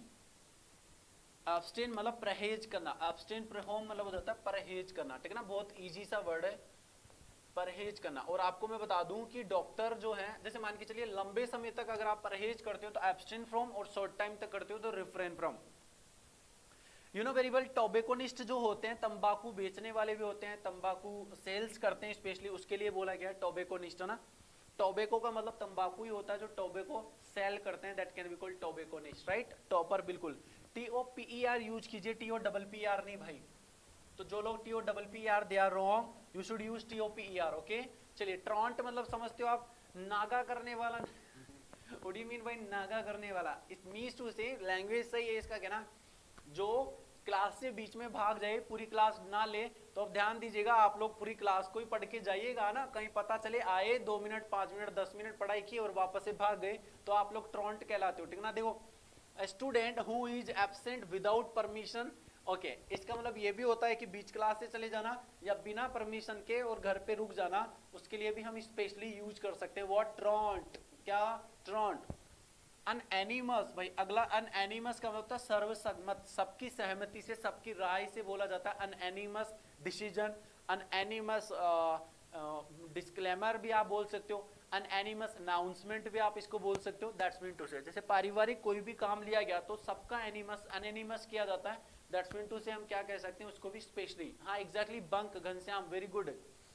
एब्सटीन मतलब परहेज करना, एब्सटीन फ्रॉम मतलब हो जाता है परहेज करना, ठीक है ना। बहुत इजी सा वर्ड है, परहेज करना। और आपको मैं बता दूं कि डॉक्टर जो है, जैसे मान के चलिए लंबे समय तक अगर आप परहेज करते हो तो एब्सटीन फ्रॉम, और शॉर्ट टाइम तक करते हो तो refrain from. You know very well, tobacconist जो होते हैं, तंबाकू बेचने वाले भी होते हैं, तंबाकू सेल्स करते हैं स्पेशली, उसके लिए बोला गया है टोबैकोनिस्ट, है ना। टोबैको का मतलब तंबाकू ही होता है, जो टोबैको सेल करते हैं, that can be called tobacconist, right. Toper बिल्कुल। T O P E R use कीजिए, T O double P R नहीं भाई। तो जो लोग T O double P R, they are wrong, you should use T O P E R, okay. चलिए, truant मतलब समझते हो आप? नागा करने वाला। व्हाट डू यू मीन भाई नागा करने वाला? It means to say, language सही है इसका कहना, जो क्लास से बीच में भाग जाए, पूरी क्लास ना ले। तो अब ध्यान दीजिएगा, आप लोग पूरी क्लास को ही पढ़ के जाइएगा ना, कहीं पता चले आए दो मिनट पांच मिनट दस मिनट पढ़ाई की और वापस से भाग गए, तो आप लोग ट्रॉन्ट कहलाते हो, ठीक ना। देखो, student who is absent without permission, okay okay, इसका मतलब ये भी होता है कि बीच क्लास से चले जाना या बिना परमिशन के और घर पे रुक जाना, उसके लिए भी हम स्पेशली यूज कर सकते हैं व्हाट? ट्रॉन्ट। क्या? ट्रॉन्ट। अनएनिमस, भाई अगला अनएनिमस का मतलब सर्वसम्मत, सबकी सहमति से, सबकी राय से बोला जाता है। अनएनिमस डिसीजन, अनएनिमस डिस्क्लेमर भी आप बोल सकते हो, अनएनिमस अनाउंसमेंट भी आप इसको बोल सकते हो। दैट्स मीन टू से, जैसे पारिवारिक कोई भी काम लिया गया तो सबका एनिमस अनएनिमस किया जाता है, दैट्स मीन टू से हम क्या कह सकते हैं उसको भी स्पेशली। हाँ exactly, bunk, Ghanshyam, very good.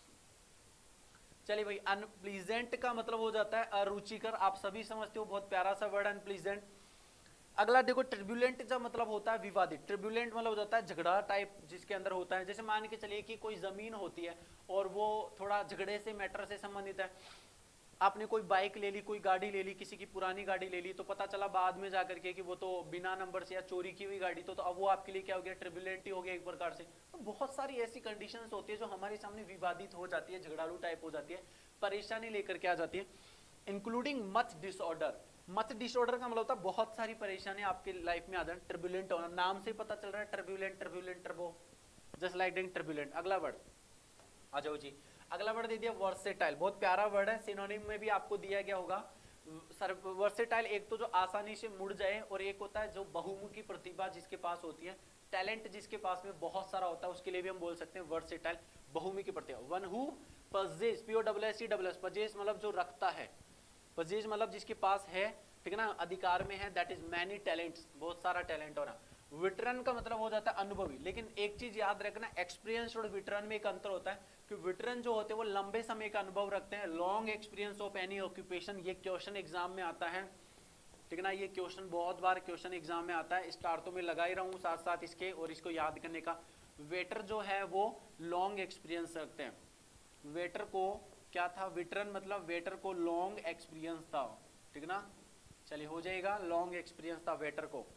चलिए भाई, अनप्लीजेंट का मतलब हो जाता है अरुचिकर, आप सभी समझते हो, बहुत प्यारा सा वर्ड अनप्लीजेंट। अगला देखो, ट्रिब्यूलेंट का मतलब होता है विवादित। ट्रिब्यूलेंट मतलब हो जाता है झगड़ा टाइप जिसके अंदर होता है। जैसे मान के चलिए कि कोई जमीन होती है और वो थोड़ा झगड़े से, मैटर से संबंधित है। आपने कोई बाइक ले ली, कोई गाड़ी ले ली, किसी की पुरानी गाड़ी ले ली, तो पता चला बाद में जाकर के कि वो तो बिना नंबर से या चोरी की हुई गाड़ी, तो, तो अब वो आपके लिए क्या हो गया? ट्रिब्यूलेंट ही हो गया एक प्रकार से। तो बहुत सारी ऐसी कंडीशंस होती है जो हमारे सामने विवादित हो जाती है, झगड़ालू टाइप हो जाती है, परेशानी लेकर के आ जाती है। Including much disorder. Much disorder का मतलब होता है बहुत सारी परेशानी आपके लाइफ में आ जाए। ट्रिब्यूलेंट होना, नाम से पता चल रहा है, turbulent, turbulent, turbo, just like that turbulent. अगला वर्ड आ जाओ जी, अगला वर्ड दे दिया वर्सेटाइल, बहुत प्यारा वर्ड है, सिनोनिम में भी आपको दिया गया होगा। सर वर्सेटाइल एक तो जो आसानी से मुड़ जाए, और एक होता है जो बहुमुखी प्रतिभा जिसके पास होती है, टैलेंट जिसके पास में बहुत सारा होता है, उसके लिए भी हम बोल सकते हैं वर्सेटाइल, बहुमुखी प्रतिभा। One who possess, P O W S C W S, possess मतलब जो रखता है, पजेस मतलब जिसके पास है, ठीक है ना, अधिकार में है, दैट इज मैनी टैलेंट्स, बहुत सारा टैलेंट होना। विटरन का मतलब हो जाता है अनुभवी। लेकिन एक चीज याद रखना, एक्सपीरियंस और विटरन में एक अंतर होता है कि विटरन जो होते हैं वो लंबे समय का अनुभव रखते हैं, long experience of any occupation, ये क्वेश्चन एग्जाम में आता है। ठीक है ना। ये क्वेश्चन बहुत बार क्वेश्चन एग्जाम में आता है, स्टार तो मैं लगा ही रहा हूँ साथ साथ इसके, और इसको याद करने का। वेटर जो है वो लॉन्ग एक्सपीरियंस रखते हैं। वेटर को क्या था, वेटरन मतलब वेटर को लॉन्ग एक्सपीरियंस था, ठीक है ना। चलिए हो जाएगा, लॉन्ग एक्सपीरियंस था वेटर को।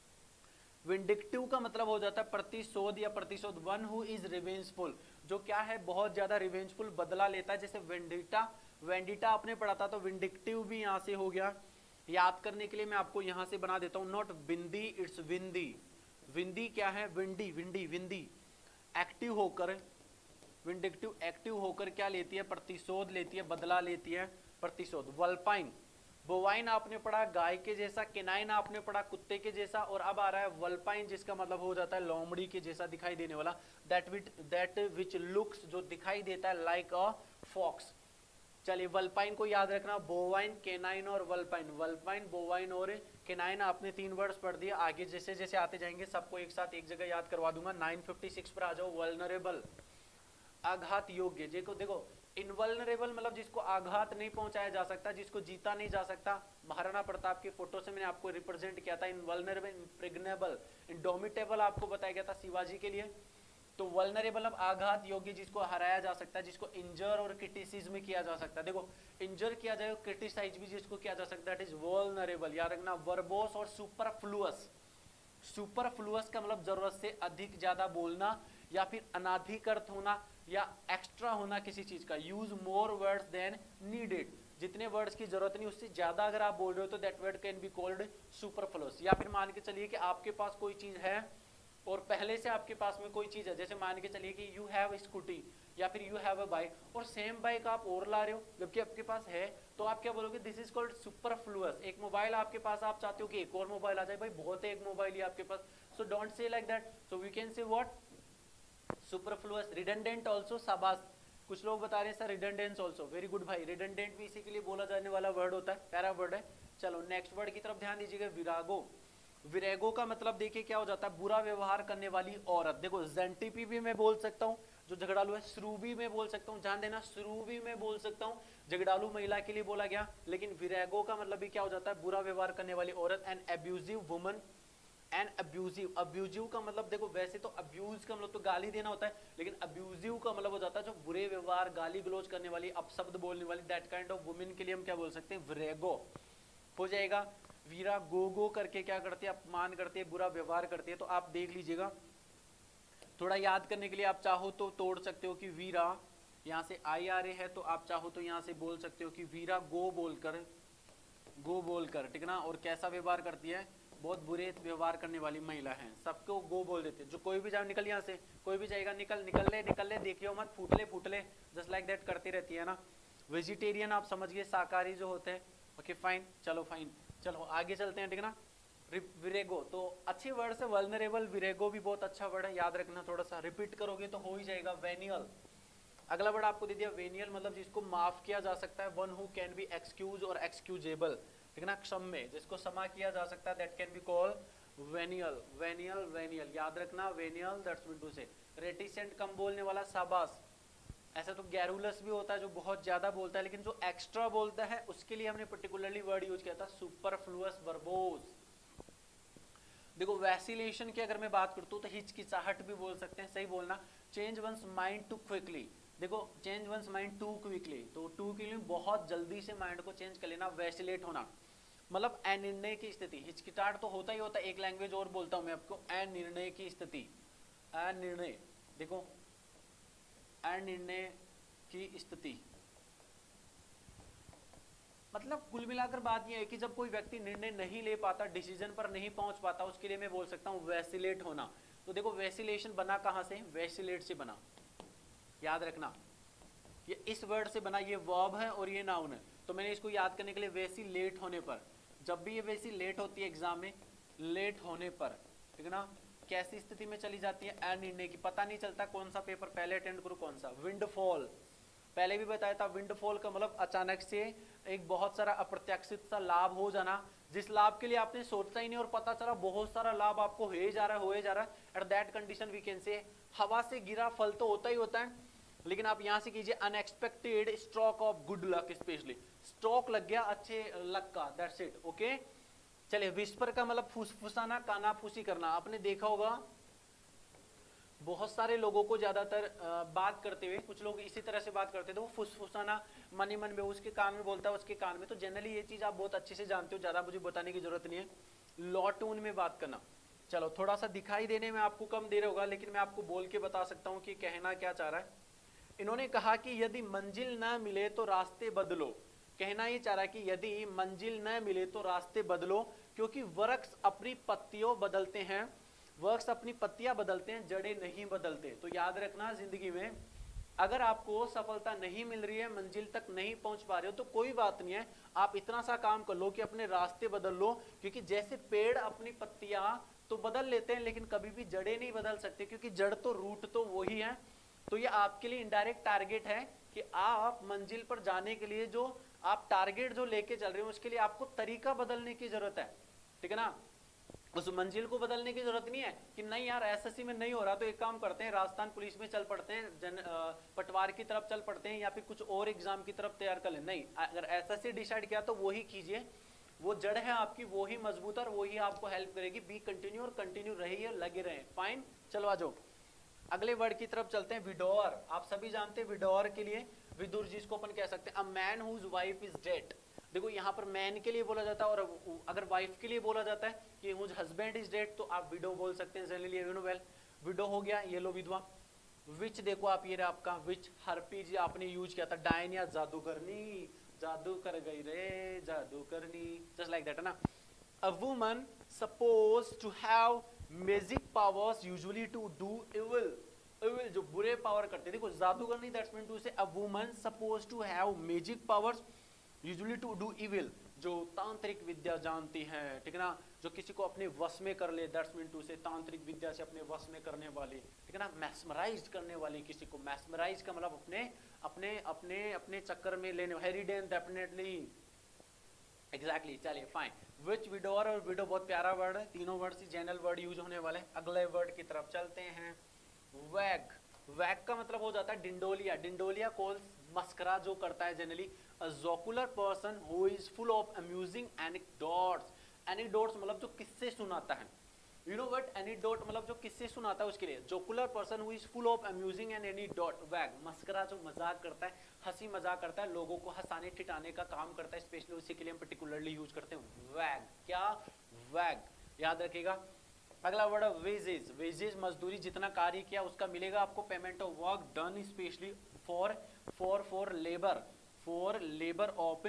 विंडिक्टिव का मतलब हो जाता है प्रतिशोध या प्रतिशोध। वन हु इज रिवेंजफुल, जो क्या है बहुत ज्यादा रिवेंजफुल, बदला लेता है। जैसे वेंडिटा, वेंडिटा आपने पढ़ा था, तो विंडिक्टिव भी यहां से हो गया। याद करने के लिए मैं आपको यहां से बना देता हूं, नॉट बिंदी, इट्स विंदी। विंदी क्या है, विंडी, विंडी, विंदी। एक्टिव होकर, विंडिक्टिव एक्टिव होकर क्या लेती है, प्रतिशोध लेती है, बदला लेती है, प्रतिशोध। वल्पाइन, बोवाइन आपने पढ़ा गाय के जैसा, केनाइन आपने पढ़ा कुत्ते के जैसा, और अब आ रहा है वल्पाइन जिसका मतलब हो जाता है लोमड़ी के जैसा दिखाई देने वाला। That which that which looks, जो दिखाई देता है लाइक अ फॉक्स। चलिए वल्पाइन को याद रखना, बोवाइन, केनाइन और वल्पाइन। वल्पाइन, बोवाइन और केनाइन आपने तीन वर्ड्स पढ़ दिए। आगे जैसे जैसे आते जाएंगे सबको एक साथ एक जगह याद करवा दूंगा। नाइन फिफ्टी सिक्स पर आ जाओ। वल्नरेबल, आघात योग्य। देखो देखो इनवल्नरेबल मतलब जिसको आघात नहीं पहुंचाया जा सकता, जिसको जीता नहीं जा सकता। महाराणा प्रताप की फोटो से मैंने आपको रिप्रेजेंट किया था। इनवल्नरेबल, इम्प्रेग्नेबल, इंडोमिटेबल आपको बताया गया था शिवाजी के लिए। तो वल्नरेबल अब आघात योग्य, जिसको हराया जा सकता है, जिसको इंजर और क्रिटिसिज्म किया जा सकता है। देखो इंजर किया जाए, क्रिटिसाइज भी जिसको किया जा सकता है, दैट इज वल्नरेबल। याद रखना। वर्बोस और सुपरफ्लुअस, सुपरफ्लुअस का मतलब जरूरत से अधिक ज्यादा बोलना, या फिर अनाधिकृत होना, या एक्स्ट्रा होना किसी चीज का। Use more words than needed, जितने वर्ड्स की जरूरत नहीं उससे ज्यादा अगर आप बोल रहे हो तो that word can be called superfluous. या फिर मान के चलिए कि आपके पास कोई चीज है और पहले से आपके पास में कोई चीज है, जैसे मान के चलिए कि यू हैव स्कूटी या फिर यू हैव अ बाइक, और सेम बाइक आप और ला रहे हो जबकि आपके पास है, तो आप क्या बोलोगे, दिस इज कॉल्ड सुपरफ्लुअस। एक मोबाइल आपके पास, आप चाहते हो कि एक और मोबाइल आ जाए, भाई बहुत है एक मोबाइल ही आपके पास, so don't say like that. So we can say what, superfluous. Redundant also, शाबाश, कुछ लोग बता रहे हैं sir redundance also, very good भाई। रिडंडेंट भी इसी के लिए बोला जाने वाला वर्ड होता है, प्यारा वर्ड है। चलो नेक्स्ट वर्ड की तरफ ध्यान दीजिएगा, विरागो। विरेगो का मतलब देखिए क्या हो जाता है, बुरा व्यवहार करने वाली औरत। देखो जेंटिपी भी मैं बोल सकता हूँ जो झगड़ालू है, श्रूबी में बोल सकता हूँ, ध्यान देना, श्रूबी में बोल सकता हूँ, झगड़ालू महिला के लिए बोला गया। लेकिन विरेगो का मतलब भी क्या हो जाता है, बुरा व्यवहार करने वाली औरत। An abusive woman, an abusive, abusive का मतलब देखो वैसे तो अब्यूज का मतलब तो गाली देना होता है, लेकिन अब्यूजिव का मतलब हो जाता है जो बुरे व्यवहार, गाली गलौज करने वाली, अपशब्द बोलने वाली, दैट काइंड ऑफ वुमेन के लिए हम क्या बोल सकते हैं, विरेगो हो जाएगा। वीरा गो गो करके क्या करती है, अपमान करती है, बुरा व्यवहार करती है। तो आप देख लीजिएगा, थोड़ा याद करने के लिए आप चाहो तो तोड़ सकते हो कि वीरा, यहाँ से आई आ रहे हैं तो आप चाहो तो यहाँ से बोल सकते हो कि वीरा गो बोलकर, गो बोलकर, ठीक है ना। और कैसा व्यवहार करती है, बहुत बुरे व्यवहार करने वाली महिला है, सबको गो बोल देते हैं। जो कोई भी जाए निकल, यहाँ से कोई भी जाएगा निकल, निकल ले निकल ले, देखियो मत, फूट ले फूट ले, जस्ट लाइक दैट करती रहती है ना। वेजिटेरियन आप समझ गए, शाकाहारी जो होते हैं। ओके फाइन, चलो फाइन, चलो आगे चलते हैं, ठीक है ना। विरेगो तो अच्छी वर्ड से, वल्नरेबल, विरेगो भी बहुत अच्छा वर्ड है, याद रखना, थोड़ा सा रिपीट करोगे तो हो ही जाएगा। वेनियल, अगला वर्ड आपको दे दिया वेनियल, मतलब जिसको माफ किया जा सकता है। One who can be excuse और एक्सक्यूजेबल, ठीक है ना, क्षम्य, जिसको क्षमा किया जा सकता है, that can be called venial. Venial, venial, याद रखना, venial, that's mean to say. Reticent, कम बोलने वाला, शाबाश। ऐसा तो गैरुलस भी होता है जो बहुत ज्यादा बोलता है, लेकिन जो एक्स्ट्रा बोलता है उसके लिए हमने पर्टिकुलरली वर्ड यूज किया था सुपरफ्लुअस, वर्बोस। देखो वैसिलेशन की अगर मैं बात करता हूँ तो हिचकिचाहट भी बोल सकते हैं, सही बोलना। Change once mind too quickly, देखो change once mind too quickly, तो टू के लिए बहुत जल्दी से माइंड को चेंज कर लेना। वैसिलेट होना मतलब अनिर्णय की स्थिति, हिचकिचाहट तो होता ही होता है। एक लैंग्वेज और बोलता हूं मैं आपको, अनिर्णय की स्थिति, अनिर्णय, देखो अनिर्णय की स्थिति, मतलब कुल मिलाकर बात यह है कि जब कोई व्यक्ति निर्णय नहीं ले पाता, डिसीजन पर नहीं पहुंच पाता, उसके लिए मैं बोल सकता हूं वैसिलेट होना। तो देखो वैसिलेशन बना कहां से, वैसिलेट से बना, याद रखना, ये इस वर्ड से बना, ये वर्ब है और ये नाउन है। तो मैंने इसको याद करने के लिए वैसिलेट होने पर, जब भी ये वैसिलेट होती है एग्जाम में, लेट होने पर, ठीक है ना, कैसी स्थिति में चली जाती है, अनिर्णय की, पता नहीं चलता कौन सा पेपर पहले अटेंड करूं कौन सा। विंडफॉल, पहले भी बताया था, विंडफॉल का मतलब अचानक से एक बहुत सारा अप्रत्याशित सा लाभ हो जाना, जिस लाभ के लिए आपने सोचा ही नहीं और पता चला बहुत सारा लाभ आपको हो जा रहा है, हो जा रहा है। At that condition we can say, हवा से गिरा फल तो होता ही होता है, लेकिन आप यहां से कीजिए unexpected stroke of good luck, specially stroke लग गया अच्छे लक का, दैट्स इट, ओके। चलिए, विस्पर का मतलब फुसफुसाना, कानाफूसी करना। आपने देखा होगा बहुत सारे लोगों को ज्यादातर बात करते हुए, कुछ लोग इसी तरह से बात करते थे, वो फुसफुसाना, मन ही मन में उसके कान में बोलता है, उसके कान में। तो जनरली ये चीज आप बहुत अच्छे से जानते हो, ज्यादा मुझे बताने की जरूरत नहीं है। लो टून में बात करना। चलो, थोड़ा सा दिखाई देने में आपको कम देर होगा, लेकिन मैं आपको बोल के बता सकता हूँ कि कहना क्या चाह रहा है। इन्होंने कहा कि यदि मंजिल न मिले तो रास्ते बदलो। कहना ये चाह रहा है कि यदि मंजिल न मिले तो रास्ते बदलो, क्योंकि वृक्ष अपनी पत्तियों बदलते हैं, वृक्ष अपनी पत्तियां बदलते हैं, जड़ें नहीं बदलते। तो याद रखना, जिंदगी में अगर आपको सफलता नहीं मिल रही है, मंजिल तक नहीं पहुंच पा रहे हो, तो कोई बात नहीं है, आप इतना सा काम कर लो कि अपने रास्ते बदल लो। क्योंकि जैसे पेड़ अपनी पत्तियां तो बदल लेते हैं, लेकिन कभी भी जड़ें नहीं बदल सकते, क्योंकि जड़ तो रूट तो वही है। तो ये आपके लिए इनडायरेक्ट टारगेट है कि आप मंजिल पर जाने के लिए जो आप टारगेट जो लेके चल रहे हो, उसके लिए आपको तरीका बदलने की जरूरत है। ठीक है ना? उस मंजिल को बदलने की जरूरत नहीं है कि नहीं यार एसएससी में नहीं हो रहा, तो एक काम करते हैं, राजस्थान पुलिस में चल पड़ते हैं, जन पटवार की तरफ चल पड़ते हैं, या फिर कुछ और एग्जाम की तरफ तैयार कर लें। नहीं, अगर एसएससी डिसाइड किया तो वही कीजिए। वो जड़ है आपकी, वो ही मजबूत और वो ही आपको हेल्प करेगी। बी कंटिन्यू और कंटिन्यू रहिए, लगे रहें। फाइन, चलो आ जाओ अगले वर्ड की तरफ चलते हैं। विडोर। आप सभी जानते हैं विडोर के लिए विदुर जी इसको अपन कह सकते हैं, a man whose wife is dead. देखो यहाँ पर मैन के लिए बोला जाता है, और अगर वाइफ के लिए बोला जाता है कि हुज हस्बैंड इज डेड, तो आप विडो बोल सकते हैं जनरली। यू नो वेल, विडो हो गया, ये लो विधवा। विच देखो आप, ये रहा आपका विच। हरपी जी आपने यूज किया था, डायन या जादूगरनी, जादू कर गई रे जादू करनी, जस्ट लाइक दैट, है ना। A woman suppose to have magic powers usually to do evil. Evil जो बुरे पावर करते, देखो जादूगरनी that's mean to say a woman suppose to have magic powers usually to do evil, जो तांत्रिक विद्या जानती है, ठीक है ना, जो किसी को अपने वश में कर ले, दैट्स मीन टू से तांत्रिक विद्या से अपने वश में करने वाली, ठीक है ना, मैस्मराइज करने वाली, किसी को मैस्मराइज का मतलब अपने अपने अपने अपने चक्कर में लेने, हेरिडेन डेफिनेटली, एग्जैक्टली। चलिए फाइन। विच, विडोर और विडो बहुत प्यारा वर्ड है, तीनों वर्ड से जनरल वर्ड यूज होने वाले। अगले वर्ड की तरफ चलते हैं। वैग। वैग का मतलब हो जाता है डिंडोलिया। डिंडोलिया कॉल्स मस्करा जो करता है generally. A jocular person who is full of amusing anecdotes. Anecdotes मतलब जो किस्से सुनाता है। यू नो व्हाट एनेक्डोट मतलब जो किस्से सुनाता है उसके लिए। Jocular person who is full of amusing and anecdote. Wag मस्करा जो मजाक करता है, हंसी मजाक करता है, लोगों को हंसाने ठिठाने का काम करता है, स्पेशली उसी के लिए हम पर्टिकुलरली यूज करते हैं वैग। क्या? वैग, याद रखिएगा। अगला वर्ड है वेजेस। वेजेस मजदूरी, जितना कार्य किया उसका मिलेगा आपको payment of work done specially for for for labour for labour of,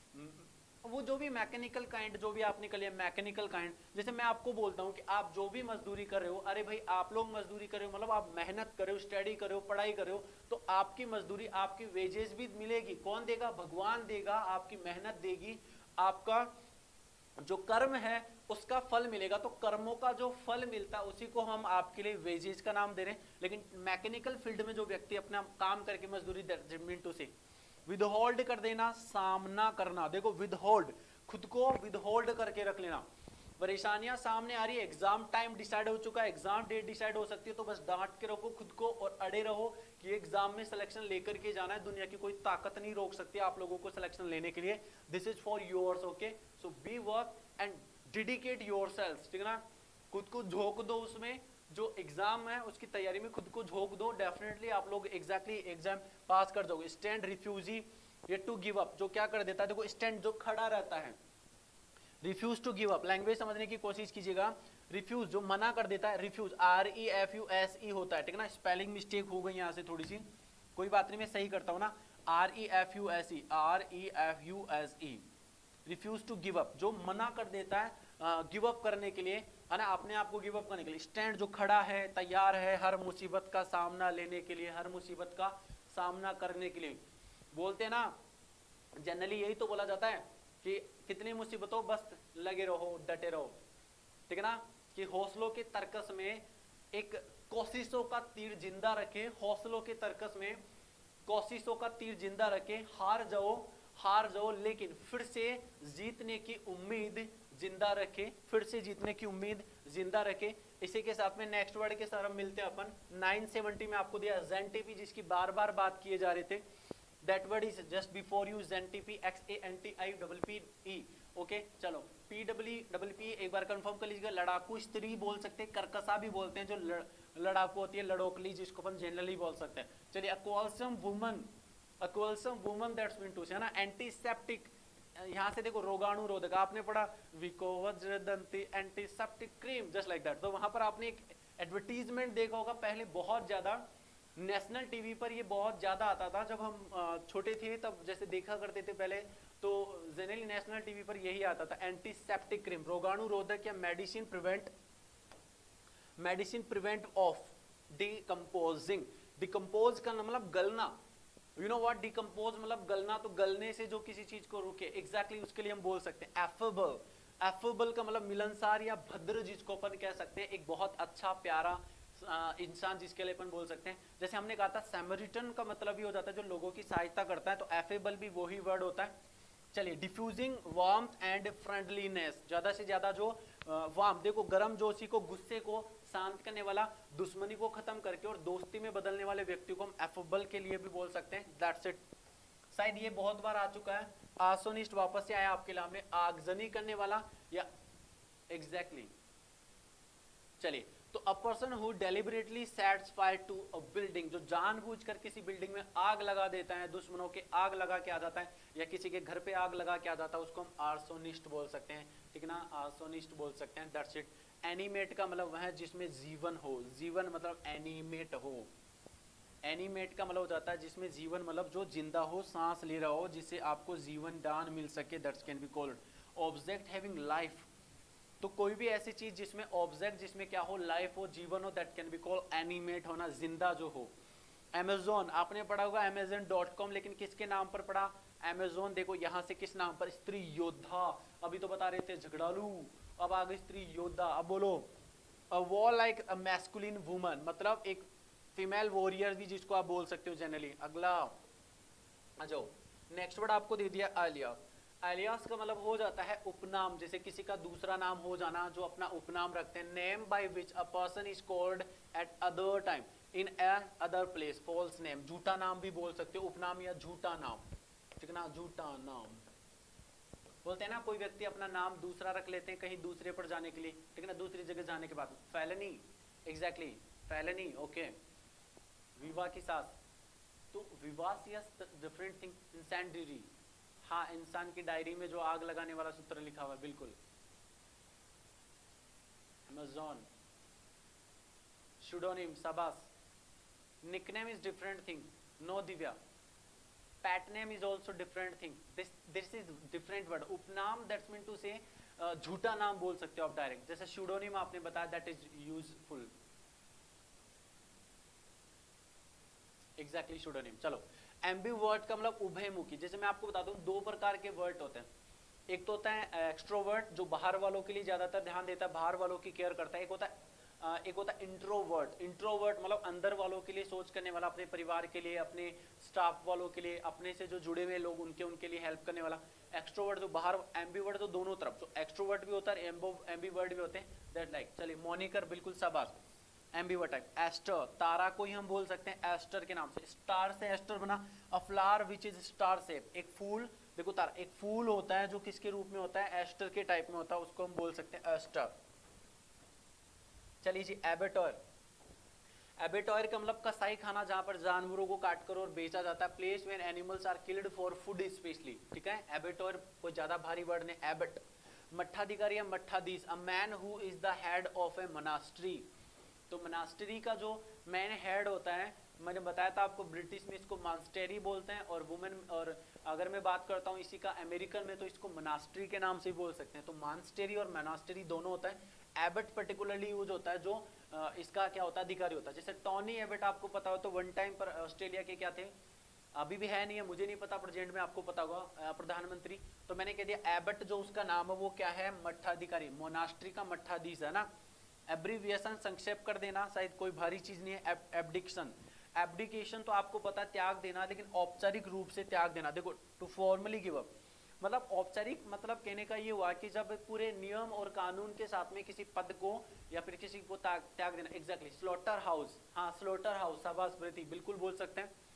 वो जो भी मैकेनिकल काइंड जो भी आपने कर लिया मैकेनिकल काइंड। जैसे मैं आपको बोलता हूँ कि आप जो भी मजदूरी कर रहे हो, अरे भाई आप लोग मजदूरी कर रहे हो मतलब आप मेहनत कर रहे हो, स्टडी कर रहे हो, पढ़ाई कर रहे हो, तो आपकी मजदूरी, आपकी वेजेस भी मिलेगी। कौन देगा? भगवान देगा, आपकी मेहनत देगी, आपका जो कर्म है उसका फल मिलेगा। तो कर्मों का जो फल मिलता है उसी को हम आपके लिए वेजेस का नाम दे रहे हैं। लेकिन मैकेनिकल फील्ड में जो व्यक्ति अपना काम करके मजदूरी मिनटों से विदहोल्ड कर देना, सामना करना। देखो विदहोल्ड, खुद को विदहोल्ड करके रख लेना। परेशानियां सामने आ रही है, एग्जाम टाइम डिसाइड हो चुका है, एग्जाम डेट डिसाइड हो सकती है, तो बस डांट के रखो खुद को और अड़े रहो कि एग्जाम में सिलेक्शन लेकर के जाना है। दुनिया की कोई ताकत नहीं रोक सकती आप लोगों को सिलेक्शन लेने के लिए। This is for yours, okay. So be work and dedicate yourself, ठीक है ना। खुद को झोंक दो उसमें, जो एग्जाम है उसकी तैयारी में खुद को झोंक दो, डेफिनेटली आप लोग एग्जैक्टली एग्जाम पास कर जाओगे। स्टैंड रिफ्यूजी, ये टू गिव अप, जो क्या कर देता है, देखो स्टैंड जो खड़ा रहता है, refuse to give up, language समझने की कोशिश कीजिएगा। रिफ्यूज जो मना कर देता है, refuse R E F U S E होता है, ठीक है ना। स्पेलिंग मिस्टेक हो गई यहाँ से थोड़ी सी, कोई बात नहीं, मैं सही करता हूँ ना। R E F U S E, R E F U S E, refuse to give up, जो मना कर देता है गिव अप करने के लिए, है ना, अपने आप को गिव अप करने के लिए। स्टैंड जो खड़ा है, तैयार है हर मुसीबत का सामना लेने के लिए, हर मुसीबत का सामना करने के लिए। बोलते हैं ना जनरली यही तो बोला जाता है कि कितनी मुसीबतों बस लगे रहो, डटे रहो, ठीक है ना, कि हौसलों के तर्कस में एक कोशिशों का तीर जिंदा रखे, हौसलों के तर्कस में कोशिशों का तीर जिंदा रखे, हार जाओ हार जाओ लेकिन फिर से जीतने की उम्मीद जिंदा रखे, फिर से जीतने की उम्मीद जिंदा रखे। इसी के साथ में नेक्स्ट वर्ड के साथ हम मिलते हैं अपन। नाइन सेवेंटी में आपको दिया जेंटिपी, जिसकी बार बार बात किए जा रहे थे। That word is just before you N T P X A N T I double P E okay. चलो पी डब्ल्यू डबल पी एक बार कंफर्म कर लीजिएगा। लड़ाकू स्त्री बोल सकते हैं, कर्कशा भी बोलते हैं जो लड़, लड़ाकू होती है, लड़ोकली जिसको अपन जनरली बोल सकते हैं। चलिए a quarrelsome woman, a quarrelsome woman that's mean to say है ना। एंटीसेप्टिक, यहाँ से देखो रोगाणु रोधक आपने पढ़ा, Vicco Vajradanti antiseptic cream just like that. तो वहां पर आपने एक एडवर्टीजमेंट देखा होगा पहले बहुत ज्यादा, नेशनल टीवी पर ये बहुत ज्यादा आता था जब हम छोटे थे, तब जैसे देखा करते थे पहले, तो जनरली नेशनल टीवी पर यही आता था, एंटीसेप्टिक क्रीम, रोगाणु रोधक या medicine prevent, medicine prevent of decomposing. Decompose का मतलब गलना, यू नो व्हाट डिकम्पोज मतलब गलना, तो गलने से जो किसी चीज को रुके, एग्जैक्टली exactly उसके लिए हम बोल सकते हैं एफेबल। एफेबल का मतलब मिलनसार या भद्र, जिसको अपन कह सकते हैं एक बहुत अच्छा प्यारा इंसान, जिसके लिए अपन बोल सकते हैं। जैसे हमने कहा था सैमरिटन का मतलब ही हो जाता है जो लोगों की सहायता करता है, तो एफेबल भी वही वर्ड होता है। चलिए डिफ्यूजिंग वार्मथ एंड फ्रेंडलीनेस, ज्यादा से ज्यादा जो वार्म, देखो गर्म जोशी को, गुस्से को शांत करने वाला, दुश्मनी को खत्म करके और दोस्ती में बदलने वाले व्यक्ति को हम एफेबल के लिए भी बोल सकते हैं। That's it. शायद ये बहुत बार आ चुका है। आसोनिस्ट वापस से आया आपके लिए, आगजनी करने वाला या एग्जैक्टली exactly. चलिए तो a person who deliberately sets fire to a building, जो जानबूझकर किसी बिल्डिंग में आग लगा देता है, दुश्मनों के आग लगा के आ जाता है या किसी के घर पे आग लगा के आ जाता है, उसको हम आर्सोनिस्ट बोल सकते हैं, ठीक है ना, आर्सोनिस्ट बोल सकते हैं। That's it. एनिमेट का मतलब वह है जिसमें जीवन हो, जीवन मतलब एनिमेट हो, एनिमेट का मतलब हो जाता है जिसमें जीवन मतलब जो जिंदा हो, सांस ले रहा हो, जिससे आपको जीवन दान मिल सके, that's can be called. Object having life, तो कोई भी ऐसी चीज जिसमें ऑब्जेक्ट, जिसमें क्या हो, लाइफ हो, जीवन हो, that can be called animate, होना जिंदा जो हो। अमेजोन आपने पढ़ा होगा अमेजन डॉट कॉम, लेकिन किसके नाम पर पढ़ा, अमेजोन। देखो यहाँ से किस नाम पर, स्त्री योद्धा, अभी तो बता रहे थे झगड़ालू, अब आ गई स्त्री योद्धा। अब बोलो a war like a masculine woman, मतलब एक फीमेल वॉरियर भी जिसको आप बोल सकते हो जनरली। अगला आ जाओ, नेक्स्ट वर्ड आपको दे दिया एलियास। एलियास का मतलब हो जाता है उपनाम, जैसे किसी का दूसरा नाम हो जाना, जो अपना उपनाम रखते हैं। Name by which a person is called at other time in a other place, false name, झूठा नाम भी बोल सकते हो, उपनाम या झूठा नाम, ठीक है ना, झूठा नाम बोलते हैं ना। कोई व्यक्ति अपना नाम दूसरा रख लेते हैं कहीं दूसरे पर जाने के लिए, ठीक है ना, दूसरी जगह जाने के बाद। Felony, exactly felony, okay. विवाह की सास, तो विवाह डिफरेंट थिंग। इंसेंडरी, हाँ इंसान की डायरी में जो आग लगाने वाला सूत्र लिखा हुआ है, बिल्कुल। अमेज़न, शुडोनिम, शाबाश। Nickname is different thing, no Divya. Pet name is also different thing, this this is different word. उपनाम दैट्स मीन टू से झूठा नाम बोल सकते हो आप डायरेक्ट, जैसे शुडोनिम आपने बताया that is useful, exactly pseudonym. चलो एम्बीवर्ट का मतलब उभयमुखी, जैसे मैं आपको बता दूं दो प्रकार के वर्ड होते हैं। एक तो होता है एक्सट्रोवर्ट, जो बाहर वालों के लिए ज्यादातर ध्यान देता है, बाहर वालों की केयर करता है। एक होता है एक होता है इंट्रोवर्ट, इंट्रोवर्ट मतलब अंदर वालों के लिए सोच करने वाला, अपने परिवार के लिए, अपने स्टाफ वालों के लिए, अपने से जो जुड़े हुए लोग उनके उनके लिए हेल्प करने वाला। एक्सट्रोवर्ट जो बाहर, एम्बीवर्ट तो दोनों तरफ, जो एक्सट्रोवर्ट भी होता है एम्बीवर्ट भी होते हैं, दैट लाइक। चलिए मॉनिकर, बिल्कुल शाबाश, एम्बीवर्ट टाइप। एस्टर, तारा को ही हम बोल सकते हैं एस्टर के नाम से, स्टार से एस्टर बना। A flower which is star shape, एक फूल, देखो तारा एक फूल होता है जो किसके रूप में होता है, एस्टर के टाइप में होता है, उसको हम बोल सकते हैं एस्टर। चलिए जी एबेटॉयर, एबेटॉयर का मतलब कसाई खाना, जहां पर जानवरों को काटकर और बेचा जाता है। Place where animals are killed for food specially, ठीक है। एबेटॉयर कोई ज्यादा भारी वर्ड नहीं, एबेट। मट्ठाधिकारी या मट्ठाधीश, a man who is the head of a monastery, तो मोनास्ट्री का जो मैन हेड होता है, मैंने बताया था आपको ब्रिटिश में इसको मॉन्स्टेरी बोलते हैं, और वुमेन, और अगर मैं बात करता हूँ इसी का अमेरिकन में, तो इसको मोनास्ट्री के नाम से बोल सकते हैं। तो मॉन्स्टेरी और मोनास्ट्री दोनों होता है। एबट पर्टिकुलरली यूज होता है जो इसका क्या होता है, अधिकारी होता है। जैसे टॉनी एबट आपको पता हो, तो वन टाइम पर ऑस्ट्रेलिया के क्या थे, अभी भी है नहीं है, मुझे नहीं पता, प्रेजेंट में आपको पता होगा, प्रधानमंत्री। तो मैंने कह दिया एबट जो उसका नाम है वो क्या है, मट्ठाधिकारी, मोनास्ट्री का मट्ठाधीश है ना। एब्रीविएशन संक्षेप कर देना, शायद कोई भारी चीज नहीं है। एब्डिक्शन, एब्डिकेशन तो आपको पता है त्याग देना, लेकिन औपचारिक रूप से त्याग देना। देखो टू फॉर्मली गिव अप, मतलब औपचारिक मतलब कहने का ये हुआ कि जब पूरे नियम और कानून के साथ में किसी पद को या फिर किसी को त्याग देना, एग्जैक्टली। स्लॉटर हाउस, हाँ स्लॉटर हाउस, शाबाश प्रीति, बिल्कुल बोल सकते हैं।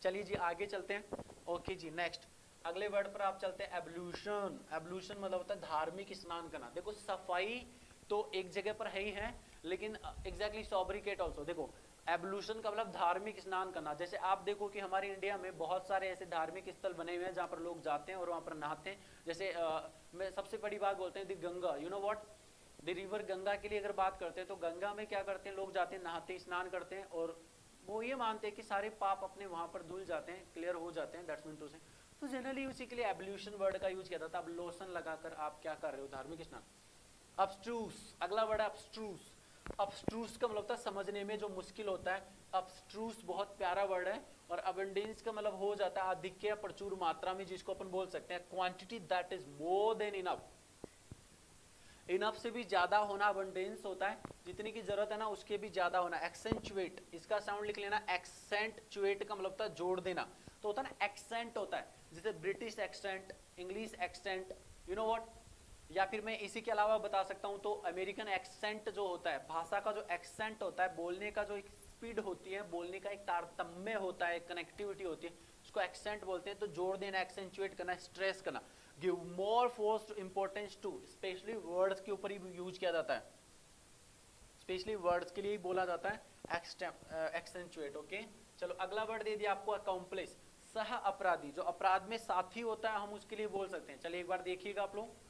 चलिए जी आगे चलते हैं। ओके जी, नेक्स्ट अगले वर्ड पर आप चलते हैं, एब्लूशन। एब्लूशन मतलब होता है धार्मिक स्नान करना। देखो सफाई तो एक जगह पर है ही है, लेकिन एग्जैक्टली सॉब्रिकेट ऑल्सो। देखो एब्लूशन का मतलब धार्मिक स्नान करना। जैसे आप देखो कि हमारे इंडिया में बहुत सारे ऐसे धार्मिक स्थल बने हुए हैं जहाँ पर लोग जाते हैं और वहाँ पर नहाते हैं। जैसे आ, मैं सबसे बड़ी बात बोलते हैं the Ganga, you know what, the river Ganga के लिए अगर बात करते हैं तो गंगा में क्या करते हैं लोग, जाते हैं नहाते स्नान करते हैं और वो ये मानते हैं कि सारे पाप अपने वहाँ पर धुल जाते हैं, क्लियर हो जाते हैं, दैट्स मीन टू से। तो जनरली उसी के लिए एब्ल्यूशन वर्ड का यूज किया जाता है। अब लोशन लगाकर आप क्या कर रहे हो, धार्मिक स्नान। अब्स्ट्रूस, अगला वर्ड है अब्स्ट्रूस। अब्स्ट्रूस का मतलब होता है समझने में जो मुश्किल होता है। अब्स्ट्रूस बहुत प्यारा वर्ड है। और अबंडेंस का मतलब हो जाता है अधिक या प्रचुर मात्रा में, जिसको अपन बोल सकते हैं quantity that is more than enough. Enough से भी ज्यादा होना अबंडेंस होता है, जितनी की जरूरत है ना उसके भी ज्यादा होना। एक्सेंचुएट, इसका साउंड लिख लेना, एक्सेंचुएट का मतलब होता है जोड़ देना। तो होता है ना एक्सेंट होता है, जैसे British accent, English accent, you know what. या फिर मैं इसी के अलावा बता सकता हूं तो अमेरिकन एक्सेंट जो होता है, भाषा का जो एक्सेंट होता है, बोलने का जो एक स्पीड होती है, बोलने का एक तारतम्य होता है, कनेक्टिविटी होती है, उसको एक्सेंट बोलते हैं। तो जोड़ देना, एक्सेंचुएट करना, स्ट्रेस करना, give more force to importance to, specially words के ऊपर ही यूज किया जाता है, स्पेशली वर्ड्स के लिए ही बोला जाता है एक्सेंचुएट। ओके चलो अगला वर्ड दे दिया आपको अकॉम्प्लिस, सह अपराधी। जो अपराध में साथी होता है हम उसके लिए बोल सकते हैं। चलिए एक बार देखिएगा आप लोग।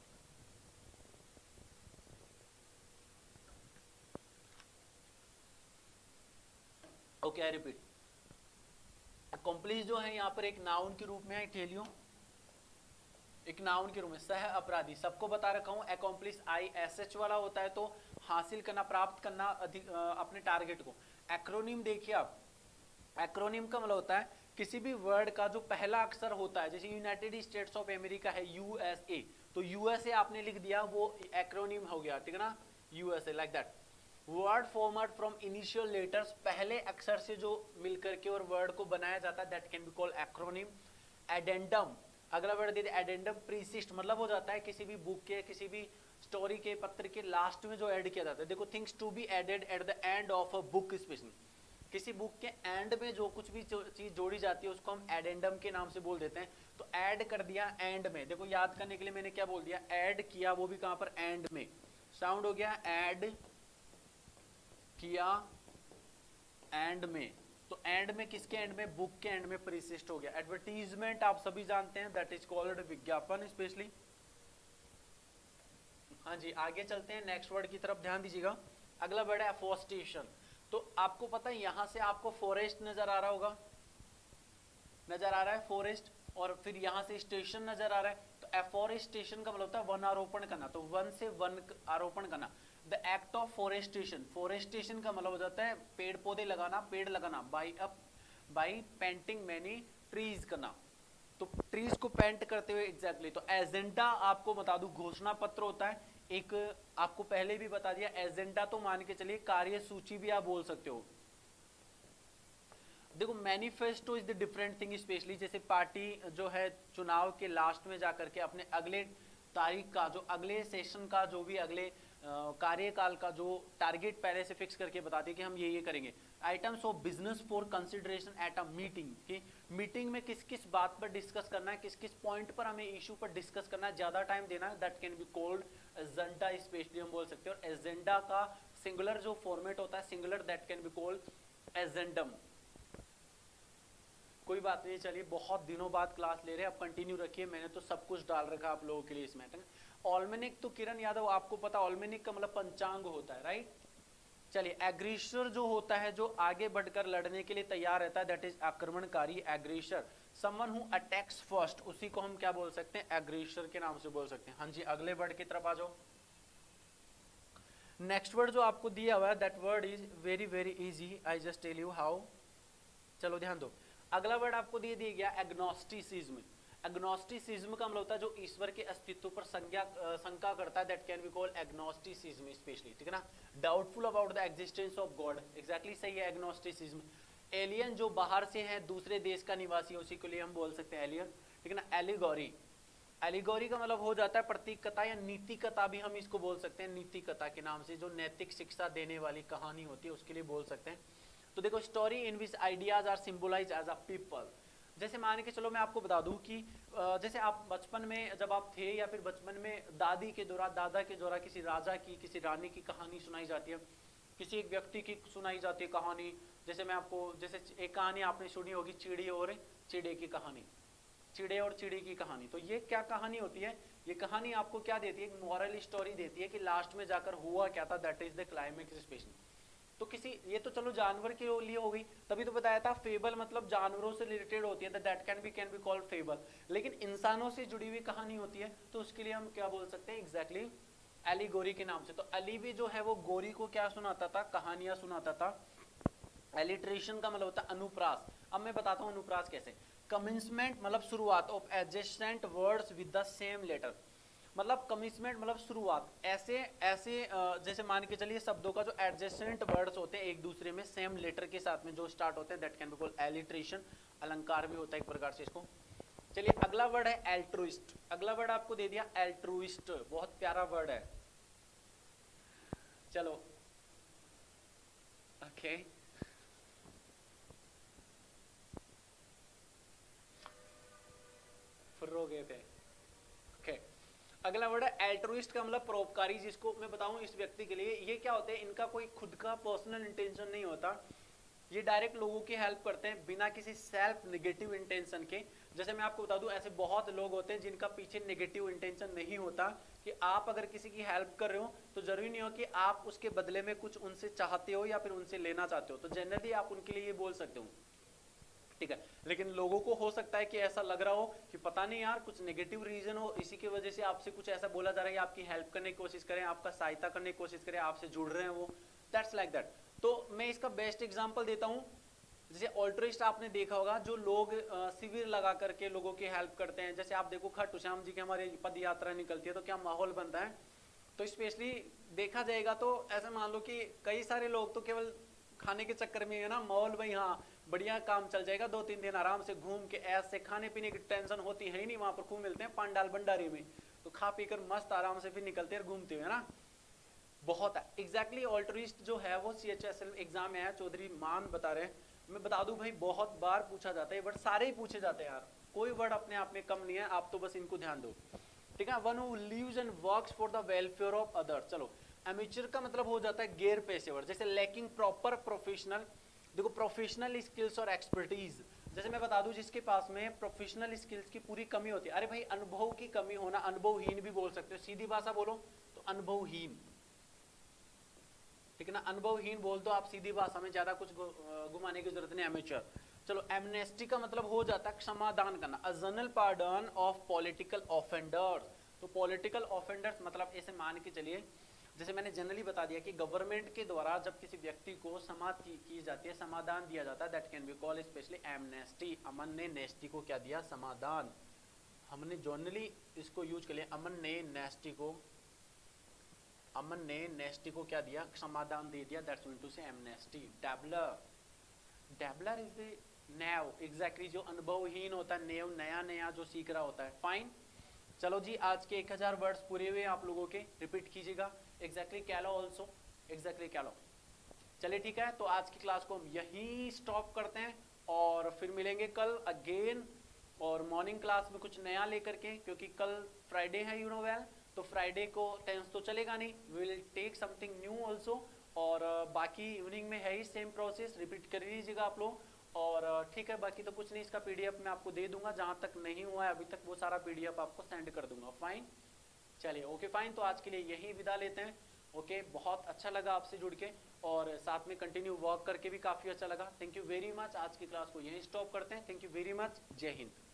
ओके आई रिपीट, अकॉम्प्लिस जो है यहाँ पर एक नाउन के रूप में है, टेलियो एक नाउन के रूप में। सह अपराधी सबको बता रखा हूं, अकॉम्प्लिस आई एस एच वाला होता है तो हासिल करना, प्राप्त करना, अधिक अपने टारगेट को। एक्रोनिम देखिए आप, एक्रोनिम का मतलब होता है किसी भी वर्ड का जो पहला अक्षर होता है, जैसे यूनाइटेड स्टेट्स ऑफ अमेरिका है यूएसए, तो यूएसए आपने लिख दिया वो एक्रोनिम हो गया, ठीक है ना, USA like that. Word format from initial letters, पहले अक्षर से जो मिलकर के और वर्ड को बनाया जाता है, that can be called acronym. Addendum, अगला वर्ड दे दे एडेंडम, प्रीसिस्ट मतलब हो जाता है किसी भी बुक के, किसी भी स्टोरी के, पत्र के लास्ट में जो ऐड किया जाता है। देखो things to be added at the end of a book, specially किसी बुक के एंड में जो कुछ भी चीज जोड़ी जाती है उसको हम एडेंडम के नाम से बोल देते हैं। तो ऐड कर दिया एंड में, देखो याद करने के लिए मैंने क्या बोल दिया, ऐड किया, वो भी कहां पर, एंड में। साउंड हो गया ऐड किया एंड में, तो एंड में किसके एंड में, बुक के एंड में प्रीसिस्ट हो गया। एडवर्टीजमेंट आप सभी जानते हैं, दैट इज कॉल्ड विज्ञापन स्पेशली। हाँ जी आगे चलते हैं, नेक्स्ट वर्ड की तरफ ध्यान दीजिएगा। अगला वर्ड है एफोस्टेशन। तो आपको पता है यहां से आपको फॉरेस्ट नजर आ रहा होगा, नजर आ रहा है फॉरेस्ट, और फिर यहां से स्टेशन नजर आ रहा है। तो एफोरेस्टेशन का मतलब होता है वन आरोपण करना, तो वन से वन आरोपण करना। The act of forestation, forestation का मतलब हो जाता है पेड़ पौधे लगाना, पेड़ लगाना, by up by planting many trees करना, तो ट्रीज को पेंट करते हुए एग्जैक्टली। तो एजेंडा आपको बता दूं घोषणा पत्र होता है एक, आपको पहले भी बता दिया। एजेंडा तो मान के चलिए कार्य सूची भी आप बोल सकते हो। देखो manifesto is the different thing, specially जैसे पार्टी जो है चुनाव के लास्ट में जाकर के अपने अगले तारीख का, जो अगले सेशन का, जो भी अगले कार्यकाल का जो टारगेट पहले से फिक्स करके बताती है कि हम ये ये करेंगे। Items of business for consideration at a meeting, कि मीटिंग में किस किस बात पर डिस्कस करना है, किस किस पॉइंट पर हमें इशू पर डिस्कस करना है, ज्यादा टाइम देना है, that can be called agenda, specially हम बोल सकते हैं। और एजेंडा का सिंगुलर जो फॉर्मेट होता है singular, that can be called agendum. कोई बात नहीं, चलिए बहुत दिनों बाद क्लास ले रहे हैं, अब कंटिन्यू रखिए, मैंने तो सब कुछ डाल रखा आप लोगों के लिए इसमें। ऑल्मेनिक तो किरण यादव आपको पता, ऑल्मेनिक का मतलब पंचांग होता है, राइट। चलिए एग्रेसर जो होता है जो आगे बढ़कर लड़ने के लिए तैयार रहता है, दैट इज आक्रमणकारी, aggressor. Someone who attacks first, उसी को हम क्या बोल सकते हैं, एग्रेसर के नाम से बोल सकते हैं। हाँ जी अगले वर्ड की तरफ आ जाओ। नेक्स्ट वर्ड जो आपको दिया हुआ है, that word is very very easy, I just tell you how. चलो ध्यान दो, अगला वर्ड आपको दे दिया गया एग्नोस्टिसिज्म। एग्नोस्टिसिज्म का मतलब होता है जो ईश्वर के अस्तित्व पर संज्ञा शंका करता है, that can be called agnosticism specially, ठीक है ना। Doubtful about the existence of God, exactly सही है एग्नोस्टिसिज्म। एलियन जो बाहर से है, दूसरे देश का निवासी, उसी के लिए हम बोल सकते हैं एलियन, ठीक है ना। एलिगोरी, एलिगोरी का मतलब हो जाता है प्रतीकता या नीतिकता भी हम इसको बोल सकते हैं, नीतिकता के नाम से, जो नैतिक शिक्षा देने वाली कहानी होती है उसके लिए बोल सकते हैं। तो देखो story in which ideas are symbolize as a people, जैसे मान के चलो मैं आपको बता दूं कि जैसे आप बचपन में जब आप थे या फिर बचपन में दादी के द्वारा दादा के द्वारा किसी राजा की किसी रानी की कहानी सुनाई जाती है, किसी एक व्यक्ति की सुनाई जाती है कहानी। जैसे मैं आपको जैसे एक कहानी आपने सुनी होगी, चिड़ी और चिड़े की कहानी, चिड़े और चिड़ी की कहानी। तो ये क्या कहानी होती है? ये कहानी आपको क्या देती है? एक मॉरल स्टोरी देती है कि लास्ट में जाकर हुआ क्या था, that is the climax specially. तो किसी ये तो चलो जानवर के लिए हो गई, तभी तो बताया था फेबल मतलब जानवरों से रिलेटेड होती है, that can be can be called fable. लेकिन इंसानों से जुड़ी हुई कहानी होती है तो उसके लिए हम क्या बोल सकते हैं? एग्जैक्टली एलिगोरी के नाम से। तो अली भी जो है वो गोरी को क्या सुनाता था? कहानियां सुनाता था। एलिट्रेशन का मतलब होता है अनुप्रास। अब मैं बताता हूँ अनुप्रास कैसे। कमिंसमेंट मतलब शुरुआत of adjacent words with the same letter, मतलब कमिंसमेंट मतलब शुरुआत। ऐसे ऐसे जैसे मान के चलिए शब्दों का जो एडजेसेंट वर्ड्स होते हैं एक दूसरे में सेम लेटर के साथ में जो स्टार्ट होते हैं, that can be called alliteration. अलंकार भी होता है एक प्रकार से इसको। चलिए अगला वर्ड है एल्ट्रुइस्ट। अगला वर्ड आपको दे दिया एल्ट्रुइस्ट, बहुत प्यारा वर्ड है। चलो ओके okay. फुर्रो गए थे। Okay okay. अगला वर्ड है एल्ट्रुइस्ट का मतलब परोपकारी, जिसको मैं बताऊं इस व्यक्ति के लिए ये क्या होते हैं, इनका कोई खुद का पर्सनल इंटेंशन नहीं होता, ये डायरेक्ट लोगों की हेल्प करते हैं बिना किसी सेल्फ नेगेटिव इंटेंशन के। जैसे मैं आपको बता दूं ऐसे बहुत लोग होते हैं जिनका पीछे नेगेटिव इंटेंशन नहीं होता, कि आप अगर किसी की हेल्प कर रहे हो तो जरूरी नहीं हो कि आप उसके बदले में कुछ उनसे चाहते हो या फिर उनसे लेना चाहते हो, तो जनरली आप उनके लिए ये बोल सकते हो, ठीक है। लेकिन लोगों को हो सकता है कि ऐसा लग रहा हो कि पता नहीं यार कुछ नेगेटिव रीजन हो, इसी की वजह से आपसे कुछ ऐसा बोला जा रहा है, आपकी हेल्प करने की कोशिश करें, आपका सहायता करने की कोशिश करें, आपसे जुड़ रहे हैं वो, दैट्स लाइक दैट। तो मैं इसका बेस्ट एग्जांपल देता हूं, जैसे ऑल्ट्रिस्ट आपने देखा होगा, जो लोग शिविर लगा करके लोगों की हेल्प करते हैं। जैसे आप देखो खाटू श्याम जी की हमारी पद यात्रा निकलती है तो क्या माहौल बनता है। तो स्पेशली देखा जाएगा तो ऐसा मान लो कि कई सारे लोग तो केवल खाने के चक्कर में है ना, माहौल भाई हाँ बढ़िया काम चल जाएगा, दो तीन दिन आराम से घूम के ऐसे खाने पीने की टेंशन होती है ही नहीं, वहां पर खूब मिलते हैं पांडाल भंडारी में, तो खा पी कर मस्त आराम से फिर निकलते हैं घूमते हुए ना, बहुत है। एग्जैक्टली ऑल्ट्रिस्ट जो है वो C H S L exam में है, चौधरी मान बता रहे हैं। मैं बता दूं भाई बहुत बार पूछा जाता है वर्ड, सारे ही पूछे जाते हैं यार, कोई वर्ड अपने आप में कम नहीं है, आप तो बस इनको ध्यान दो, ठीक है। One who lives and works for the welfare of others. चलो एमेच्योर का मतलब हो जाता है गैर पेशेवर, जैसे लैकिंग प्रॉपर प्रोफेशनल। देखो प्रोफेशनल स्किल्स और एक्सपर्टीज, जैसे मैं बता दूं जिसके पास में प्रोफेशनल स्किल्स की पूरी कमी होती है, अरे भाई अनुभव की कमी होना, अनुभवहीन भी बोल सकते हो, सीधी भाषा बोलो तो अनुभवहीन, ठीक है ना, अनुभवहीन बोल दो आप सीधी भाषा में, ज्यादा कुछ घुमाने की जरूरत नहीं, एमेच्योर। चलो एमनेस्टी का मतलब हो जाता है क्षमादान करना, a general pardon of political offenders. तो पॉलिटिकल ऑफेंडर्स मतलब ऐसे मान के चलिए, जैसे मैंने जनरली बता दिया कि गवर्नमेंट के द्वारा जब किसी व्यक्ति को क्षमा की, की जाती है, समाधान दिया जाता है, that can be called specially amnesty. Aman ने नेस्टी को क्या दिया? समाधान। हमने जनरली इसको यूज कर लिया, अमन ने नेस्टी को अमन ने नेस्टी को क्या दिया? समाधान दे दिया, that's mean to say amnesty. Dabbler, dabbler is the naive, exactly जो अनुभवहीन होता है, नेव नया नया जो सीख रहा होता है, फाइन। चलो जी आज के एक हजार वर्ड्स पूरे हुए आप लोगों के, रिपीट कीजिएगा, एग्जैक्टली कैलो ऑल्सो, एग्जैक्टली कैलो। चलिए ठीक है, तो आज की क्लास को हम यहीं स्टॉप करते हैं और फिर मिलेंगे कल अगेन, और मॉर्निंग क्लास में कुछ नया लेकर के, क्योंकि कल फ्राइडे है, यू नो वेल, तो फ्राइडे को टेंस तो चलेगा नहीं, we will take something new also. और बाकी इवनिंग में है ही सेम प्रोसेस, रिपीट कर लीजिएगा आप लोग। और ठीक है, बाकी तो कुछ नहीं, इसका पीडीएफ मैं आपको दे दूंगा, जहां तक नहीं हुआ है अभी तक वो सारा पीडीएफ आपको सेंड कर दूंगा, फाइन। चलिए ओके फाइन, तो आज के लिए यही विदा लेते हैं। ओके बहुत अच्छा लगा आपसे जुड़ के, और साथ में कंटिन्यू वर्क करके भी काफी अच्छा लगा। थैंक यू वेरी मच, आज की क्लास को यही स्टॉप करते हैं। थैंक यू वेरी मच, जय हिंद।